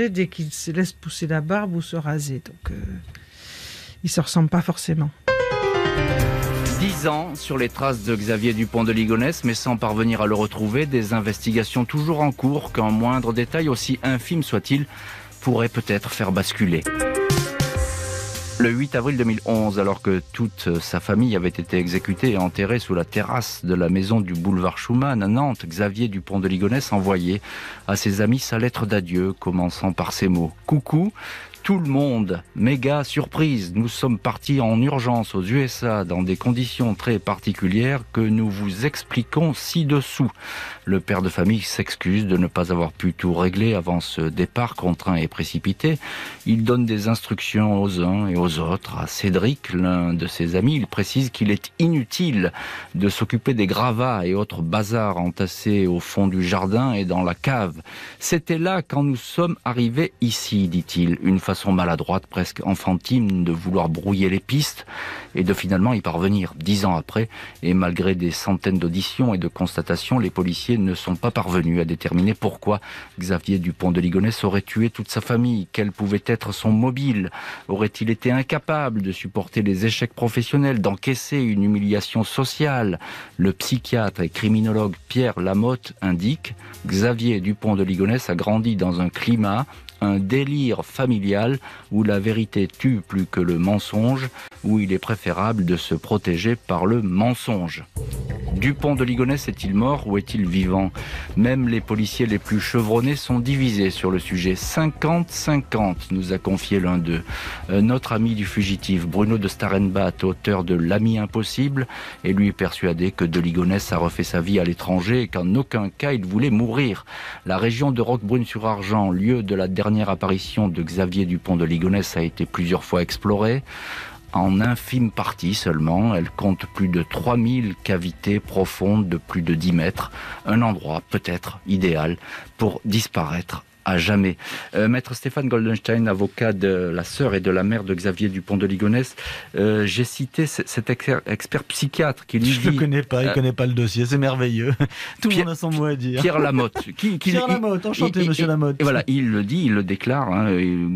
changer dès qu'il se laisse pousser la barbe ou se raser. Donc, euh, ils ne se ressemblent pas forcément. Dix ans sur les traces de Xavier Dupont de Ligonnès, mais sans parvenir à le retrouver, des investigations toujours en cours qu'un moindre détail, aussi infime soit-il, pourrait peut-être faire basculer. Le huit avril deux mille onze, alors que toute sa famille avait été exécutée et enterrée sous la terrasse de la maison du boulevard Schumann à Nantes, Xavier Dupont de Ligonnès envoyait à ses amis sa lettre d'adieu, commençant par ces mots. « Coucou, tout le monde, méga surprise, nous sommes partis en urgence aux U S A dans des conditions très particulières que nous vous expliquons ci-dessous. » Le père de famille s'excuse de ne pas avoir pu tout régler avant ce départ contraint et précipité. Il donne des instructions aux uns et aux autres. À Cédric, l'un de ses amis, il précise qu'il est inutile de s'occuper des gravats et autres bazars entassés au fond du jardin et dans la cave. C'était là quand nous sommes arrivés ici, dit-il, une façon maladroite, presque enfantine, de vouloir brouiller les pistes et de finalement y parvenir dix ans après. Et malgré des centaines d'auditions et de constatations, les policiers ne sont pas parvenus à déterminer pourquoi Xavier Dupont de Ligonnès aurait tué toute sa famille. Quel pouvait être son mobile? Aurait-il été incapable de supporter les échecs professionnels, d'encaisser une humiliation sociale? Le psychiatre et criminologue Pierre Lamotte indique: Xavier Dupont de Ligonnès a grandi dans un climat, un délire familial où la vérité tue plus que le mensonge, où il est préférable de se protéger par le mensonge. Dupont de Ligonnès est-il mort ou est-il vivant? Même les policiers les plus chevronnés sont divisés sur le sujet. cinquante cinquante, nous a confié l'un d'eux. Euh, notre ami du fugitif, Bruno de Starenbat, auteur de L'ami impossible, est lui persuadé que de Ligonnès a refait sa vie à l'étranger et qu'en aucun cas il voulait mourir. La région de Roquebrune-sur-Argent, lieu de la dernière apparition de Xavier Dupont de Ligonnès, a été plusieurs fois explorée. En infime partie seulement, elle compte plus de trois mille cavités profondes de plus de dix mètres. Un endroit peut-être idéal pour disparaître à jamais. Euh, Maître Stéphane Goldenstein, avocat de la sœur et de la mère de Xavier Dupont de Ligonnès, euh, j'ai cité c- cet expert, expert psychiatre qui lui Je dit... ne le connais pas, il ne euh, connaît pas le dossier, c'est merveilleux. Tout Pierre, le monde a son mot à dire. Pierre Lamotte. Qui, qui, Pierre il, Lamotte, enchanté il, monsieur il, Lamotte. Et voilà, il le dit, il le déclare, hein,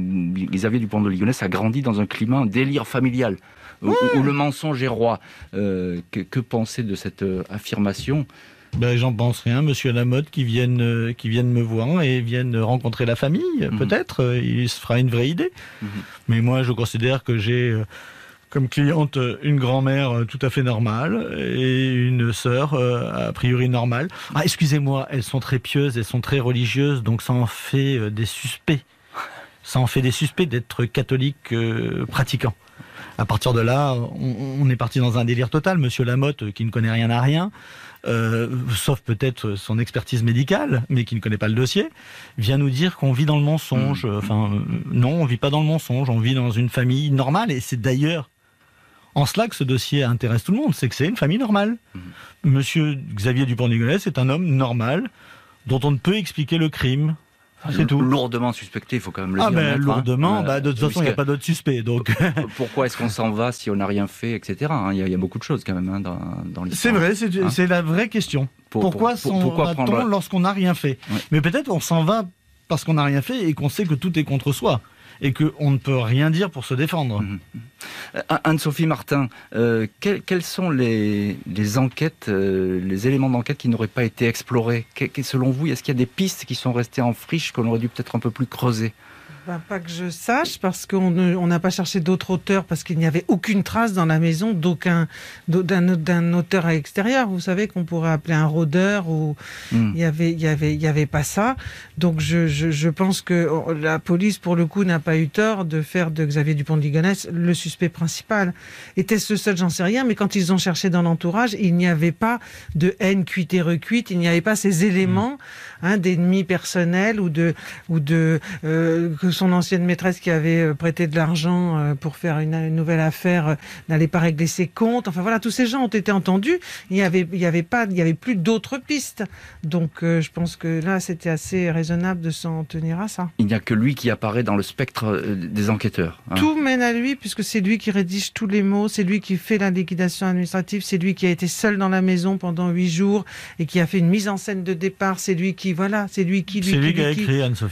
Xavier Dupont de Ligonnès a grandi dans un climat, un délire familial, où, ouais. où le mensonge est roi. Euh, que, que penser de cette euh, affirmation ? Ben, j'en pense rien, monsieur Lamotte, qui vienne, euh, qui vienne me voir et vienne rencontrer la famille, mmh. peut-être, euh, il se fera une vraie idée. Mmh. Mais moi, je considère que j'ai euh, comme cliente une grand-mère euh, tout à fait normale et une sœur euh, a priori normale. Ah, excusez-moi, elles sont très pieuses, elles sont très religieuses, donc ça en fait euh, des suspects. Ça en fait des suspects d'être catholiques euh, pratiquants. À partir de là, on, on est parti dans un délire total. Monsieur Lamotte, qui ne connaît rien à rien, euh, sauf peut-être son expertise médicale, mais qui ne connaît pas le dossier, vient nous dire qu'on vit dans le mensonge. Enfin, euh, non, on vit pas dans le mensonge, on vit dans une famille normale. Et c'est d'ailleurs en cela que ce dossier intéresse tout le monde, c'est que c'est une famille normale. Mmh. Monsieur Xavier Dupont de Ligonnès est un homme normal, dont on ne peut expliquer le crime. Ah, c'est tout. Lourdement suspecté, il faut quand même le ah dire. Ben, maître, lourdement, hein. bah, de toute façon, il n'y a pas d'autres suspects. Donc... Pourquoi est-ce qu'on s'en va si on n'a rien fait, et cetera. Il y, y a beaucoup de choses quand même hein, dans, dans l'histoire. C'est vrai, c'est, hein c'est la vraie question. Pour, pourquoi pour, s'en pourquoi va-t-on prendre... lorsqu'on n'a rien fait ouais. Mais peut-être on s'en va parce qu'on n'a rien fait et qu'on sait que tout est contre soi. Et qu'on ne peut rien dire pour se défendre. Mmh. Anne-Sophie Martin, euh, quelles, quelles sont les, les enquêtes, euh, les éléments d'enquête qui n'auraient pas été explorés? que, que, Selon vous, est-ce qu'il y a des pistes qui sont restées en friche qu'on aurait dû peut-être un peu plus creuser? Ben, pas que je sache, parce qu'on n'a pas cherché d'autres auteurs, parce qu'il n'y avait aucune trace dans la maison d'aucun, d'un, d'un auteur à l'extérieur. Vous savez qu'on pourrait appeler un rôdeur, ou mm. il y avait, il y avait, il y avait pas ça. Donc je, je, je pense que la police, pour le coup, n'a pas eu tort de faire de Xavier Dupont de Ligonnès le suspect principal. Était-ce le seul? J'en sais rien, mais quand ils ont cherché dans l'entourage, il n'y avait pas de haine cuite et recuite, il n'y avait pas ces éléments mm. hein, d'ennemis personnels ou de, ou de euh, son ancienne maîtresse qui avait prêté de l'argent pour faire une, une nouvelle affaire n'allait pas régler ses comptes. Enfin voilà, tous ces gens ont été entendus. Il y avait, il y avait pas, il y avait plus d'autres pistes. Donc euh, je pense que là, c'était assez raisonnable de s'en tenir à ça. Il n'y a que lui qui apparaît dans le spectre des enquêteurs. Hein. Tout mène à lui, puisque c'est lui qui rédige tous les mots, c'est lui qui fait la liquidation administrative, c'est lui qui a été seul dans la maison pendant huit jours et qui a fait une mise en scène de départ. C'est lui qui, voilà, c'est lui qui, lui c'est qui, lui qui a qui... écrit, Anne-Sophie.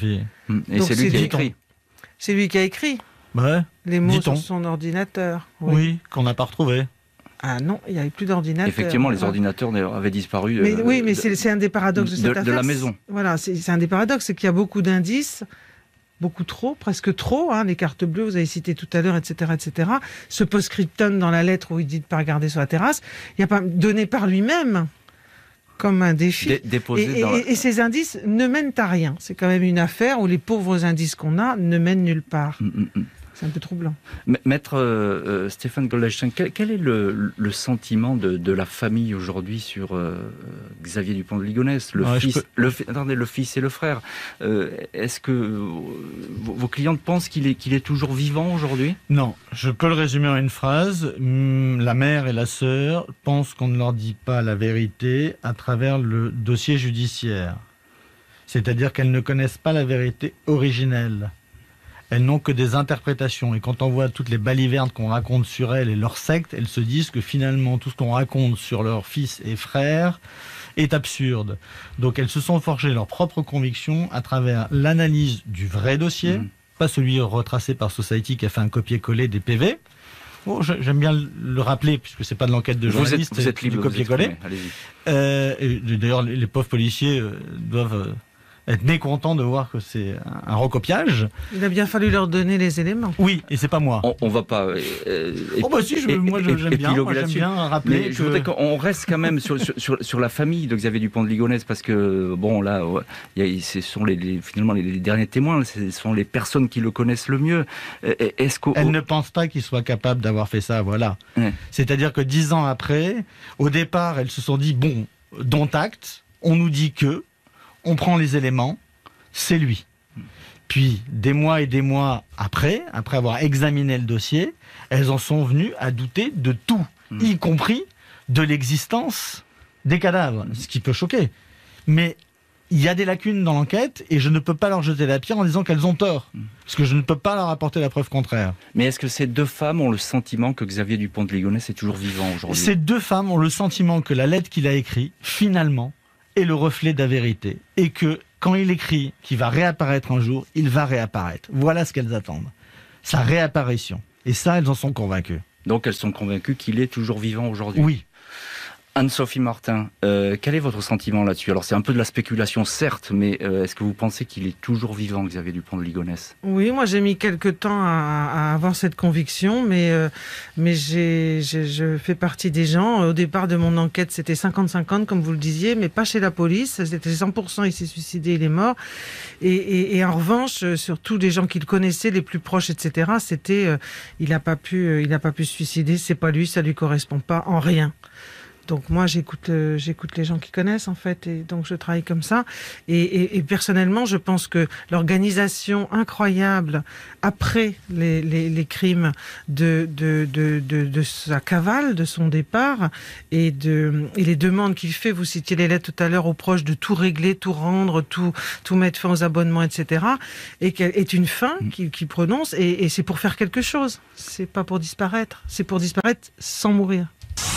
Et Donc, c'est lui c'est qui a dit- écrit. C'est lui qui a écrit Ouais, les mots dit-on. sur son ordinateur. oui, qu'on n'a pas retrouvé. Ah non, il n'y avait plus d'ordinateur. Effectivement, les Ah. ordinateurs avaient disparu. Mais, euh, oui, mais de- c'est c'est un des paradoxes de, de- cette de affaire. la maison. Voilà, c'est c'est un des paradoxes, c'est qu'il y a beaucoup d'indices, beaucoup trop, presque trop, hein, les cartes bleues, vous avez cité tout à l'heure, et cetera, et cetera. Ce post-scriptum dans la lettre où il dit de ne pas regarder sur la terrasse, il n'y a pas donné par lui-même comme un défi. Dé- déposé Et, et- dans la- et ces indices ne mènent à rien. C'est quand même une affaire où les pauvres indices qu'on a ne mènent nulle part. Mm, mm, mm. C'est un peu troublant. M- Maître euh, euh, Stéphane Goldstein, quel, quel est le, le sentiment de, de la famille aujourd'hui sur euh, Xavier Dupont de Ligonnès, le, Ouais, je fils, peux- le, fi- attendez, le fils et le frère? Euh, Est-ce que euh, vos, vos clientes pensent qu'il est, qu'il est toujours vivant aujourd'hui? Non, je peux le résumer en une phrase. Hum, La mère et la sœur pensent qu'on ne leur dit pas la vérité à travers le dossier judiciaire. C'est-à-dire qu'elles ne connaissent pas la vérité originelle. Elles n'ont que des interprétations. Et quand on voit toutes les balivernes qu'on raconte sur elles et leur secte, elles se disent que finalement tout ce qu'on raconte sur leurs fils et frères est absurde. Donc elles se sont forgées leurs propres convictions à travers l'analyse du vrai dossier, Mmh. pas celui retracé par Society qui a fait un copier-coller des P V. Bon, je- j'aime bien le- le rappeler puisque c'est pas de l'enquête de Vous journaliste, êtes, vous êtes c'est libre du de vous copier-coller. exprimer. Allez-y. Euh, et D'ailleurs, les, les pauvres policiers euh, doivent euh, être mécontents de voir que c'est un, un recopiage. Il a bien fallu leur donner les éléments. Oui, et c'est pas moi. On, on va pas. euh, euh, Oh bah si, je- é- moi, je- é- j'aime bien. épiloguer Moi, j'aime là-dessus. bien rappeler Mais je que- voudrais qu'on reste quand même sur, sur, sur, sur la famille de Xavier Dupont de Ligonnès parce que, bon, là, ouais, il y a- ce sont les, les- finalement les, les derniers témoins, ce sont les personnes qui le connaissent le mieux. Euh, Est-ce qu'au. Elle ne pense pas qu'il soit capable d'avoir fait ça, voilà. Ouais. C'est-à-dire que dix ans après, au départ, elles se sont dit, bon, dont acte, on nous dit que, on prend les éléments, c'est lui. Puis, des mois et des mois après, après avoir examiné le dossier, elles en sont venues à douter de tout, Mmh. y compris de l'existence des cadavres, ce qui peut choquer. Mais il y a des lacunes dans l'enquête et je ne peux pas leur jeter la pierre en disant qu'elles ont tort. Parce que je ne peux pas leur apporter la preuve contraire. Mais est-ce que ces deux femmes ont le sentiment que Xavier Dupont de Ligonnès est toujours vivant aujourd'hui? Ces deux femmes ont le sentiment que la lettre qu'il a écrite, finalement, est le reflet de la vérité. Et que quand il écrit qu'il va réapparaître un jour, il va réapparaître. Voilà ce qu'elles attendent. Sa réapparition. Et ça, elles en sont convaincues. Donc elles sont convaincues qu'il est toujours vivant aujourd'hui. Oui. Anne-Sophie Martin, euh, quel est votre sentiment là-dessus? Alors c'est un peu de la spéculation certes, mais euh, est-ce que vous pensez qu'il est toujours vivant, Xavier Dupont de Ligonnès? Oui, moi j'ai mis quelques temps à, à avoir cette conviction, mais, euh, mais j'ai, j'ai- je fais partie des gens. Au départ de mon enquête, c'était cinquante cinquante, comme vous le disiez, mais pas chez la police. C'était cent pour cent il s'est suicidé, il est mort. Et, et, et en revanche, euh, sur tous les gens qu'il connaissait, les plus proches, et cetera, c'était euh, il n'a pas pu, euh, il n'a pas pu se suicider. C'est pas lui, ça lui correspond pas en rien. Donc moi j'écoute euh, j'écoute les gens qui connaissent en fait et donc je travaille comme ça et, et, et personnellement je pense que l'organisation incroyable après les, les, les crimes de, de, de, de, de sa cavale, de son départ et, de, et les demandes qu'il fait, vous citiez les lettres tout à l'heure aux proches de tout régler, tout rendre, tout, tout mettre fin aux abonnements, et cetera et qu'elle est une fin qu'il qu'il prononce et, et c'est pour faire quelque chose, c'est pas pour disparaître, c'est pour disparaître sans mourir.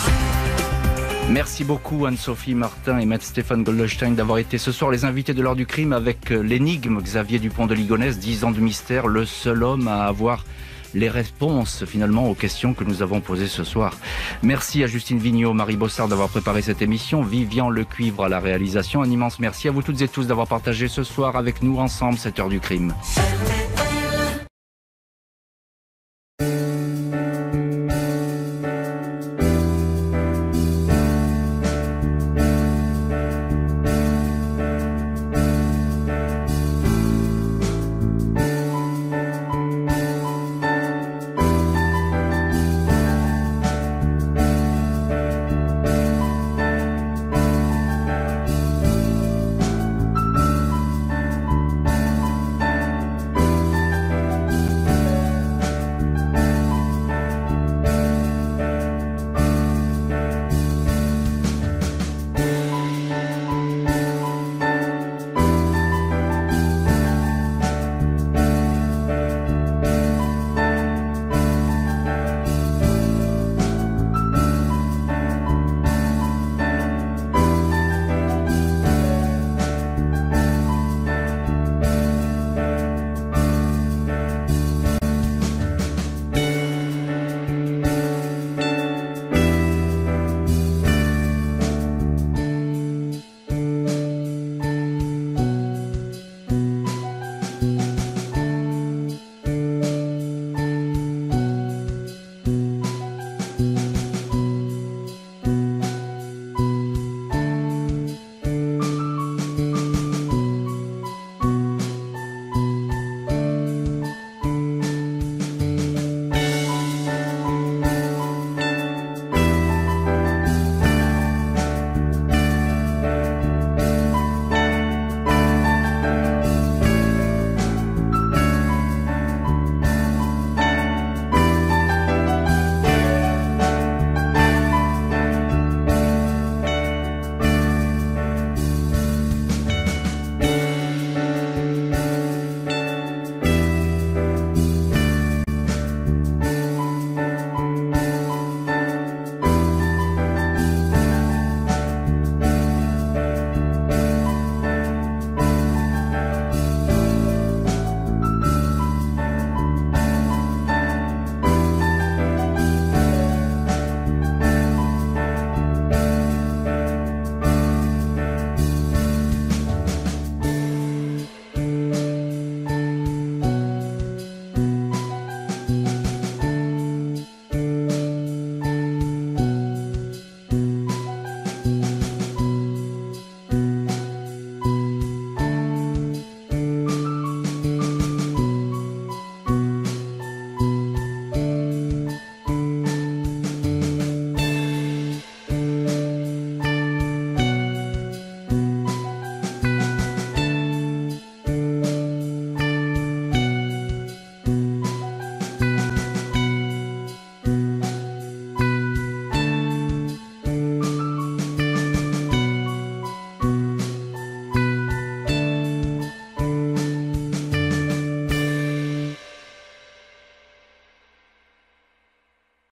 Merci beaucoup Anne-Sophie Martin et Maître Stéphane Goldstein d'avoir été ce soir les invités de l'heure du crime avec l'énigme Xavier Dupont de Ligonnès, dix ans de mystère, le seul homme à avoir les réponses finalement aux questions que nous avons posées ce soir. Merci à Justine Vignot, Marie Bossard d'avoir préparé cette émission, Vivian Lecuivre à la réalisation. Un immense merci à vous toutes et tous d'avoir partagé ce soir avec nous ensemble cette heure du crime. R T L